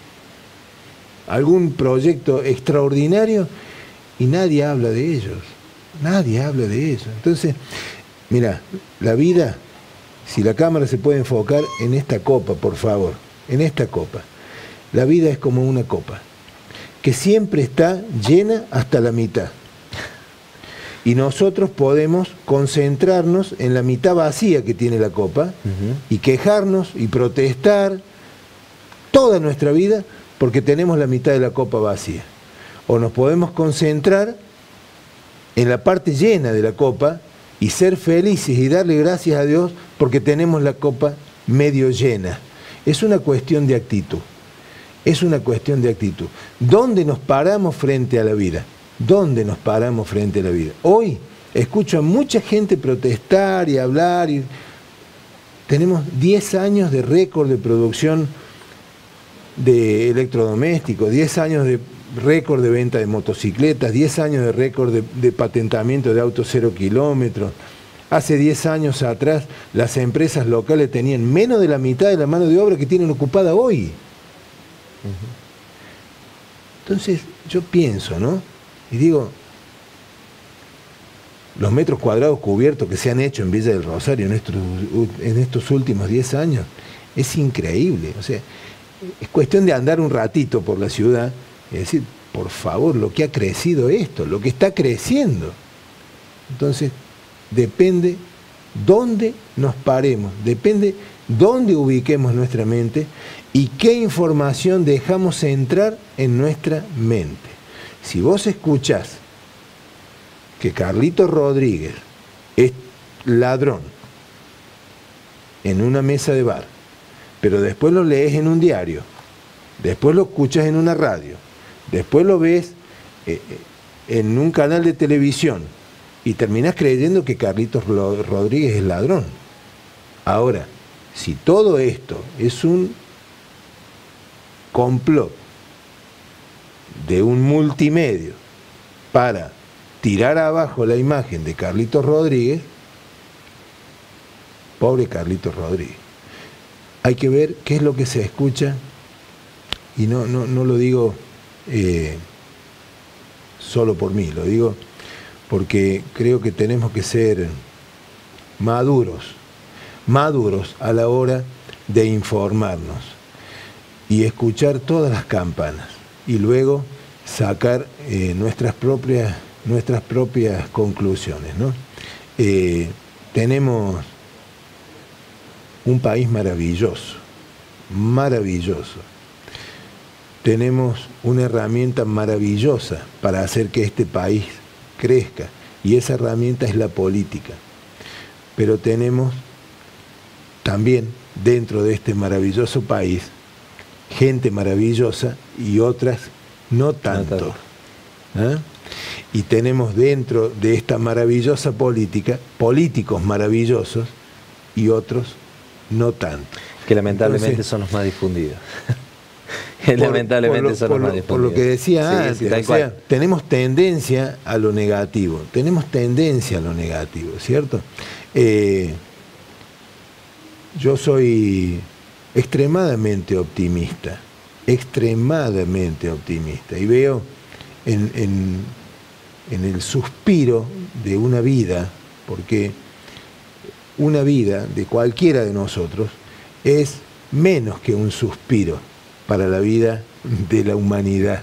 algún proyecto extraordinario y nadie habla de ellos. Nadie habla de eso. Entonces, mira, la vida, si la cámara se puede enfocar en esta copa, por favor, en esta copa. La vida es como una copa, que siempre está llena hasta la mitad. Y nosotros podemos concentrarnos en la mitad vacía que tiene la copa y quejarnos y protestar toda nuestra vida porque tenemos la mitad de la copa vacía. O nos podemos concentrar en la parte llena de la copa y ser felices y darle gracias a Dios porque tenemos la copa medio llena. Es una cuestión de actitud. Es una cuestión de actitud. ¿Dónde nos paramos frente a la vida? ¿Dónde nos paramos frente a la vida? Hoy escucho a mucha gente protestar y hablar. Tenemos 10 años de récord de producción de electrodomésticos, 10 años de récord de venta de motocicletas, 10 años de récord de patentamiento de autos 0 kilómetros. Hace 10 años atrás las empresas locales tenían menos de la mitad de la mano de obra que tienen ocupada hoy. Entonces yo pienso, ¿no? Y digo, los metros cuadrados cubiertos que se han hecho en Villa del Rosario en estos últimos 10 años, es increíble. O sea, es cuestión de andar un ratito por la ciudad y decir, por favor, lo que ha crecido esto, lo que está creciendo. Entonces, depende dónde nos paremos, depende dónde ubiquemos nuestra mente y qué información dejamos entrar en nuestra mente. Si vos escuchás que Carlitos Rodríguez es ladrón en una mesa de bar, pero después lo lees en un diario, después lo escuchas en una radio, después lo ves en un canal de televisión y terminás creyendo que Carlitos Rodríguez es ladrón. Ahora, si todo esto es un complot de un multimedio para tirar abajo la imagen de Carlitos Rodríguez, pobre Carlitos Rodríguez. Hay que ver qué es lo que se escucha, y no lo digo solo por mí, lo digo porque creo que tenemos que ser maduros a la hora de informarnos y escuchar todas las campanas y luego sacar nuestras propias conclusiones, ¿no? Tenemos un país maravilloso. Tenemos una herramienta maravillosa para hacer que este país crezca, y esa herramienta es la política. Pero tenemos también dentro de este maravilloso país, gente maravillosa y otras no tanto. ¿Ah? Y tenemos dentro de esta maravillosa política políticos maravillosos y otros no tanto. Que lamentablemente Entonces, son los más difundidos. Lamentablemente son los más difundidos. Por lo que decía antes, sí, tal o sea, cual. tenemos tendencia a lo negativo, ¿cierto? Yo soy extremadamente optimista, y veo en el suspiro de una vida, porque una vida de cualquiera de nosotros es menos que un suspiro para la vida de la humanidad.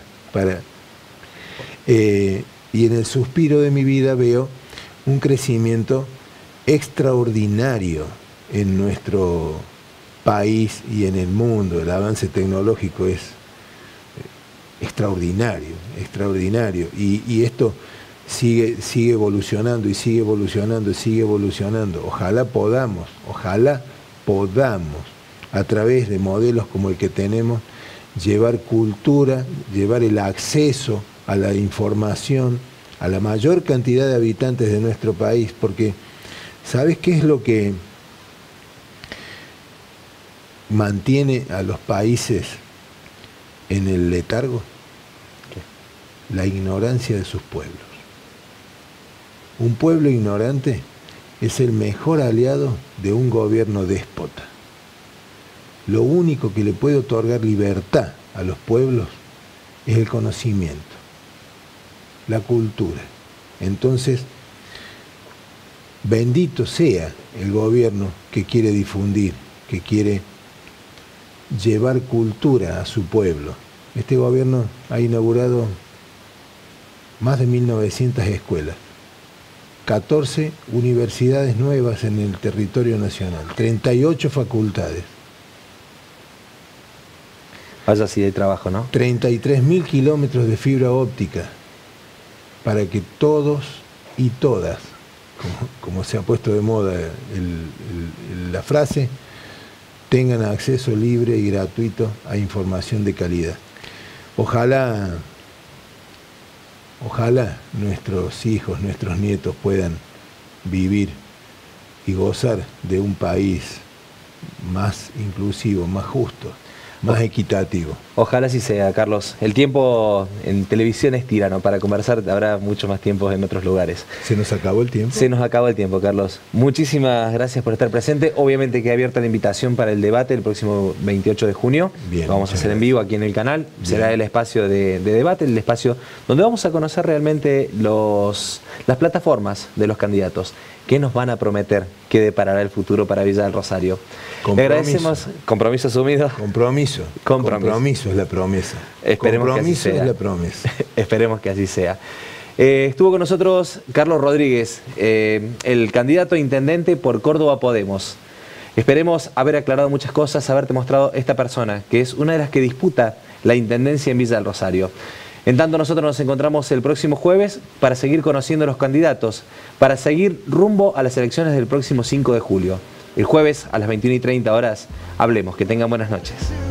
Y en el suspiro de mi vida veo un crecimiento extraordinario en nuestro país y en el mundo. El avance tecnológico es extraordinario. Y esto sigue evolucionando y sigue evolucionando. Ojalá podamos, a través de modelos como el que tenemos, llevar cultura, llevar el acceso a la información a la mayor cantidad de habitantes de nuestro país, porque ¿sabes qué es lo que mantiene a los países en el letargo? La ignorancia de sus pueblos. Un pueblo ignorante es el mejor aliado de un gobierno déspota. Lo único que le puede otorgar libertad a los pueblos es el conocimiento, la cultura. Entonces, bendito sea el gobierno que quiere difundir, que quiere llevar cultura a su pueblo. Este gobierno ha inaugurado más de 1.900 escuelas, 14 universidades nuevas en el territorio nacional, 38 facultades. Vaya así de trabajo, ¿no? 33.000 kilómetros de fibra óptica para que todos y todas, como se ha puesto de moda la frase, tengan acceso libre y gratuito a información de calidad. Ojalá nuestros hijos, nuestros nietos puedan vivir y gozar de un país más inclusivo, más justo, más equitativo. Ojalá así sea, Carlos. El tiempo en televisión es tirano. Para conversar habrá mucho más tiempo en otros lugares. ¿Se nos acabó el tiempo? Se nos acabó el tiempo, Carlos. Muchísimas gracias por estar presente. Obviamente queda abierta la invitación para el debate el próximo 28 de junio. Bien, vamos a hacer en vivo aquí en el canal. Bien. Será el espacio de debate, el espacio donde vamos a conocer realmente las plataformas de los candidatos. ¿Qué nos van a prometer? ¿Qué deparará el futuro para Villa del Rosario? Le agradecemos. ¿Compromiso asumido? Compromiso es la promesa. Esperemos que así sea. Es la promesa. Esperemos que así sea. Estuvo con nosotros Carlos Rodríguez, el candidato a intendente por Córdoba Podemos. Esperemos haber aclarado muchas cosas, haberte mostrado esta persona, que es una de las que disputa la intendencia en Villa del Rosario. En tanto, nosotros nos encontramos el próximo jueves para seguir conociendo a los candidatos, para seguir rumbo a las elecciones del próximo 5 de julio. El jueves a las 21:30 horas, hablemos. Que tengan buenas noches.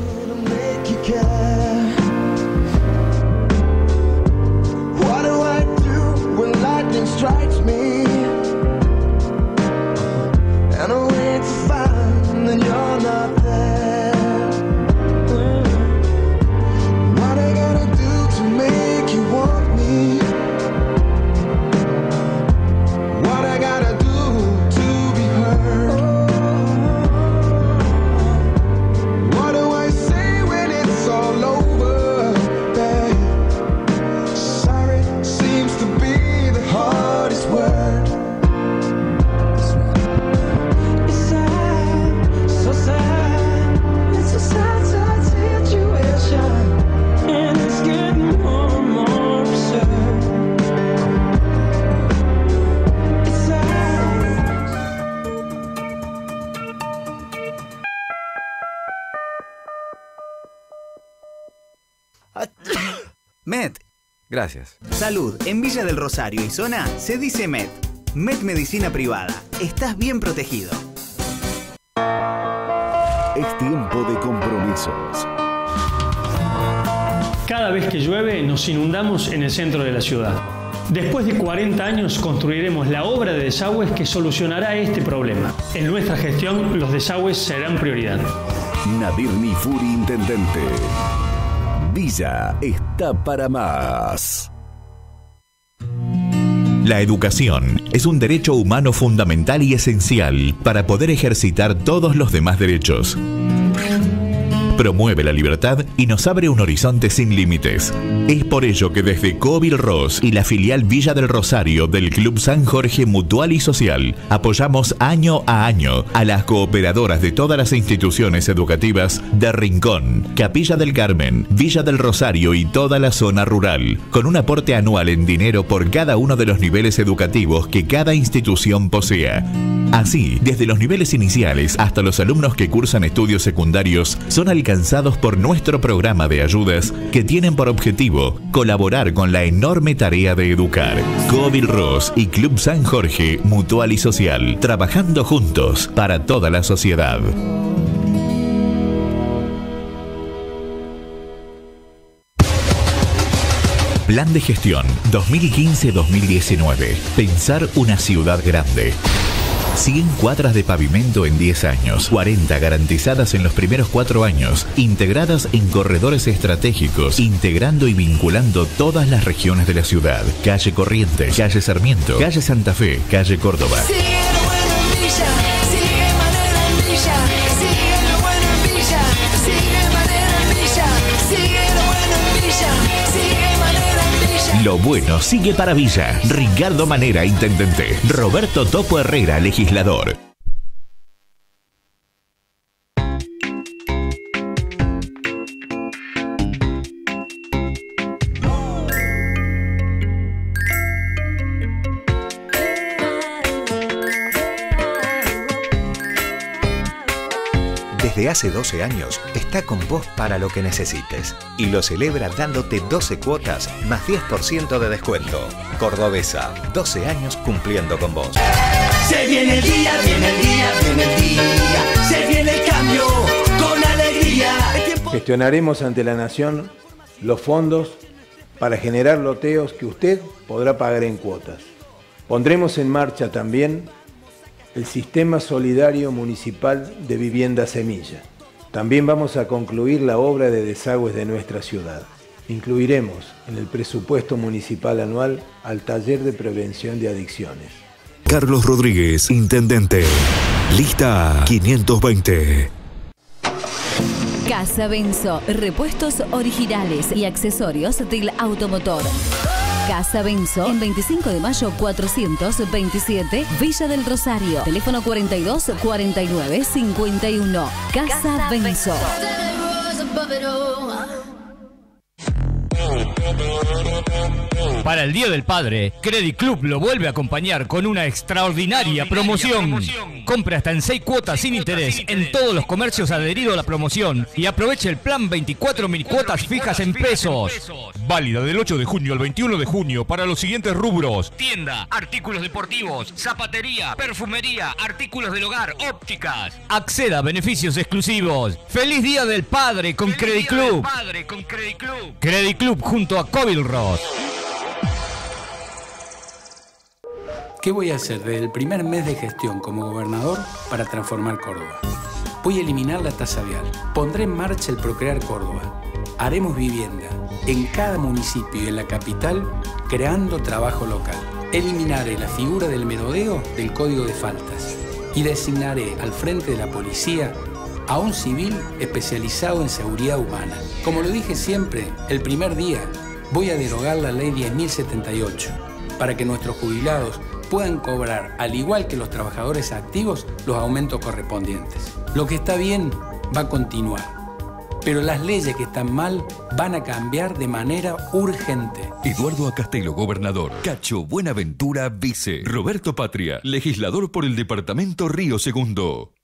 Met. Gracias. Salud en Villa del Rosario y zona se dice Met. Met Medicina Privada. Estás bien protegido. Es tiempo de compromisos. Cada vez que llueve nos inundamos en el centro de la ciudad. Después de 40 años construiremos la obra de desagües que solucionará este problema. En nuestra gestión los desagües serán prioridad. Nadir Nifuri, intendente. Villa está para más. La educación es un derecho humano fundamental y esencial para poder ejercitar todos los demás derechos. Promueve la libertad y nos abre un horizonte sin límites. Es por ello que desde Covil Ross y la filial Villa del Rosario del Club San Jorge Mutual y Social apoyamos año a año a las cooperadoras de todas las instituciones educativas de Rincón, Capilla del Carmen, Villa del Rosario y toda la zona rural, con un aporte anual en dinero por cada uno de los niveles educativos que cada institución posea. Así, desde los niveles iniciales hasta los alumnos que cursan estudios secundarios son alcanzados por nuestro programa de ayudas que tienen por objetivo colaborar con la enorme tarea de educar. Covil Ross y Club San Jorge Mutual y Social, trabajando juntos para toda la sociedad. Plan de gestión 2015-2019. Pensar una ciudad grande. 100 cuadras de pavimento en 10 años, 40 garantizadas en los primeros 4 años, integradas en corredores estratégicos, integrando y vinculando todas las regiones de la ciudad. Calle Corrientes, calle Sarmiento, calle Santa Fe, calle Córdoba. Lo bueno sigue para Villa. Ricardo Manera, intendente. Roberto Topo Herrera, legislador. Desde hace 12 años está con vos para lo que necesites y lo celebra dándote 12 cuotas más 10% de descuento. Cordobesa, 12 años cumpliendo con vos. Se viene el día, viene el día, viene el día. Se viene el cambio con alegría. Gestionaremos ante la Nación los fondos para generar loteos que usted podrá pagar en cuotas. Pondremos en marcha también el Sistema Solidario Municipal de Vivienda Semilla. También vamos a concluir la obra de desagües de nuestra ciudad. Incluiremos en el presupuesto municipal anual al taller de prevención de adicciones. Carlos Rodríguez, intendente. Lista 520. Casa Benzo, repuestos originales y accesorios del automotor. Casa Benzo, en 25 de mayo 427, Villa del Rosario. Teléfono 42 49 51. Casa Benzo. Para el Día del Padre, Credit Club lo vuelve a acompañar con una extraordinaria promoción. Compre hasta en 6 cuotas sin interés en todos los comercios adheridos a la promoción y aproveche el plan 24.000 cuotas fijas en pesos. Válida del 8 de junio al 21 de junio para los siguientes rubros: tienda, artículos deportivos, zapatería, perfumería, artículos del hogar, ópticas. Acceda a beneficios exclusivos. ¡Feliz Día del Padre con Credit Club! Credit Club junto a Covil Ross. ¿Qué voy a hacer desde el primer mes de gestión como gobernador para transformar Córdoba? Voy a eliminar la tasa vial. Pondré en marcha el Procrear Córdoba. Haremos vivienda en cada municipio y en la capital, creando trabajo local. Eliminaré la figura del merodeo del Código de Faltas y designaré al frente de la policía a un civil especializado en seguridad humana. Como lo dije siempre, el primer día voy a derogar la ley 10.078 para que nuestros jubilados puedan cobrar, al igual que los trabajadores activos, los aumentos correspondientes. Lo que está bien va a continuar, pero las leyes que están mal van a cambiar de manera urgente. Eduardo Acastelo, gobernador. Cacho Buenaventura, vice. Roberto Patria, legislador por el departamento Río Segundo.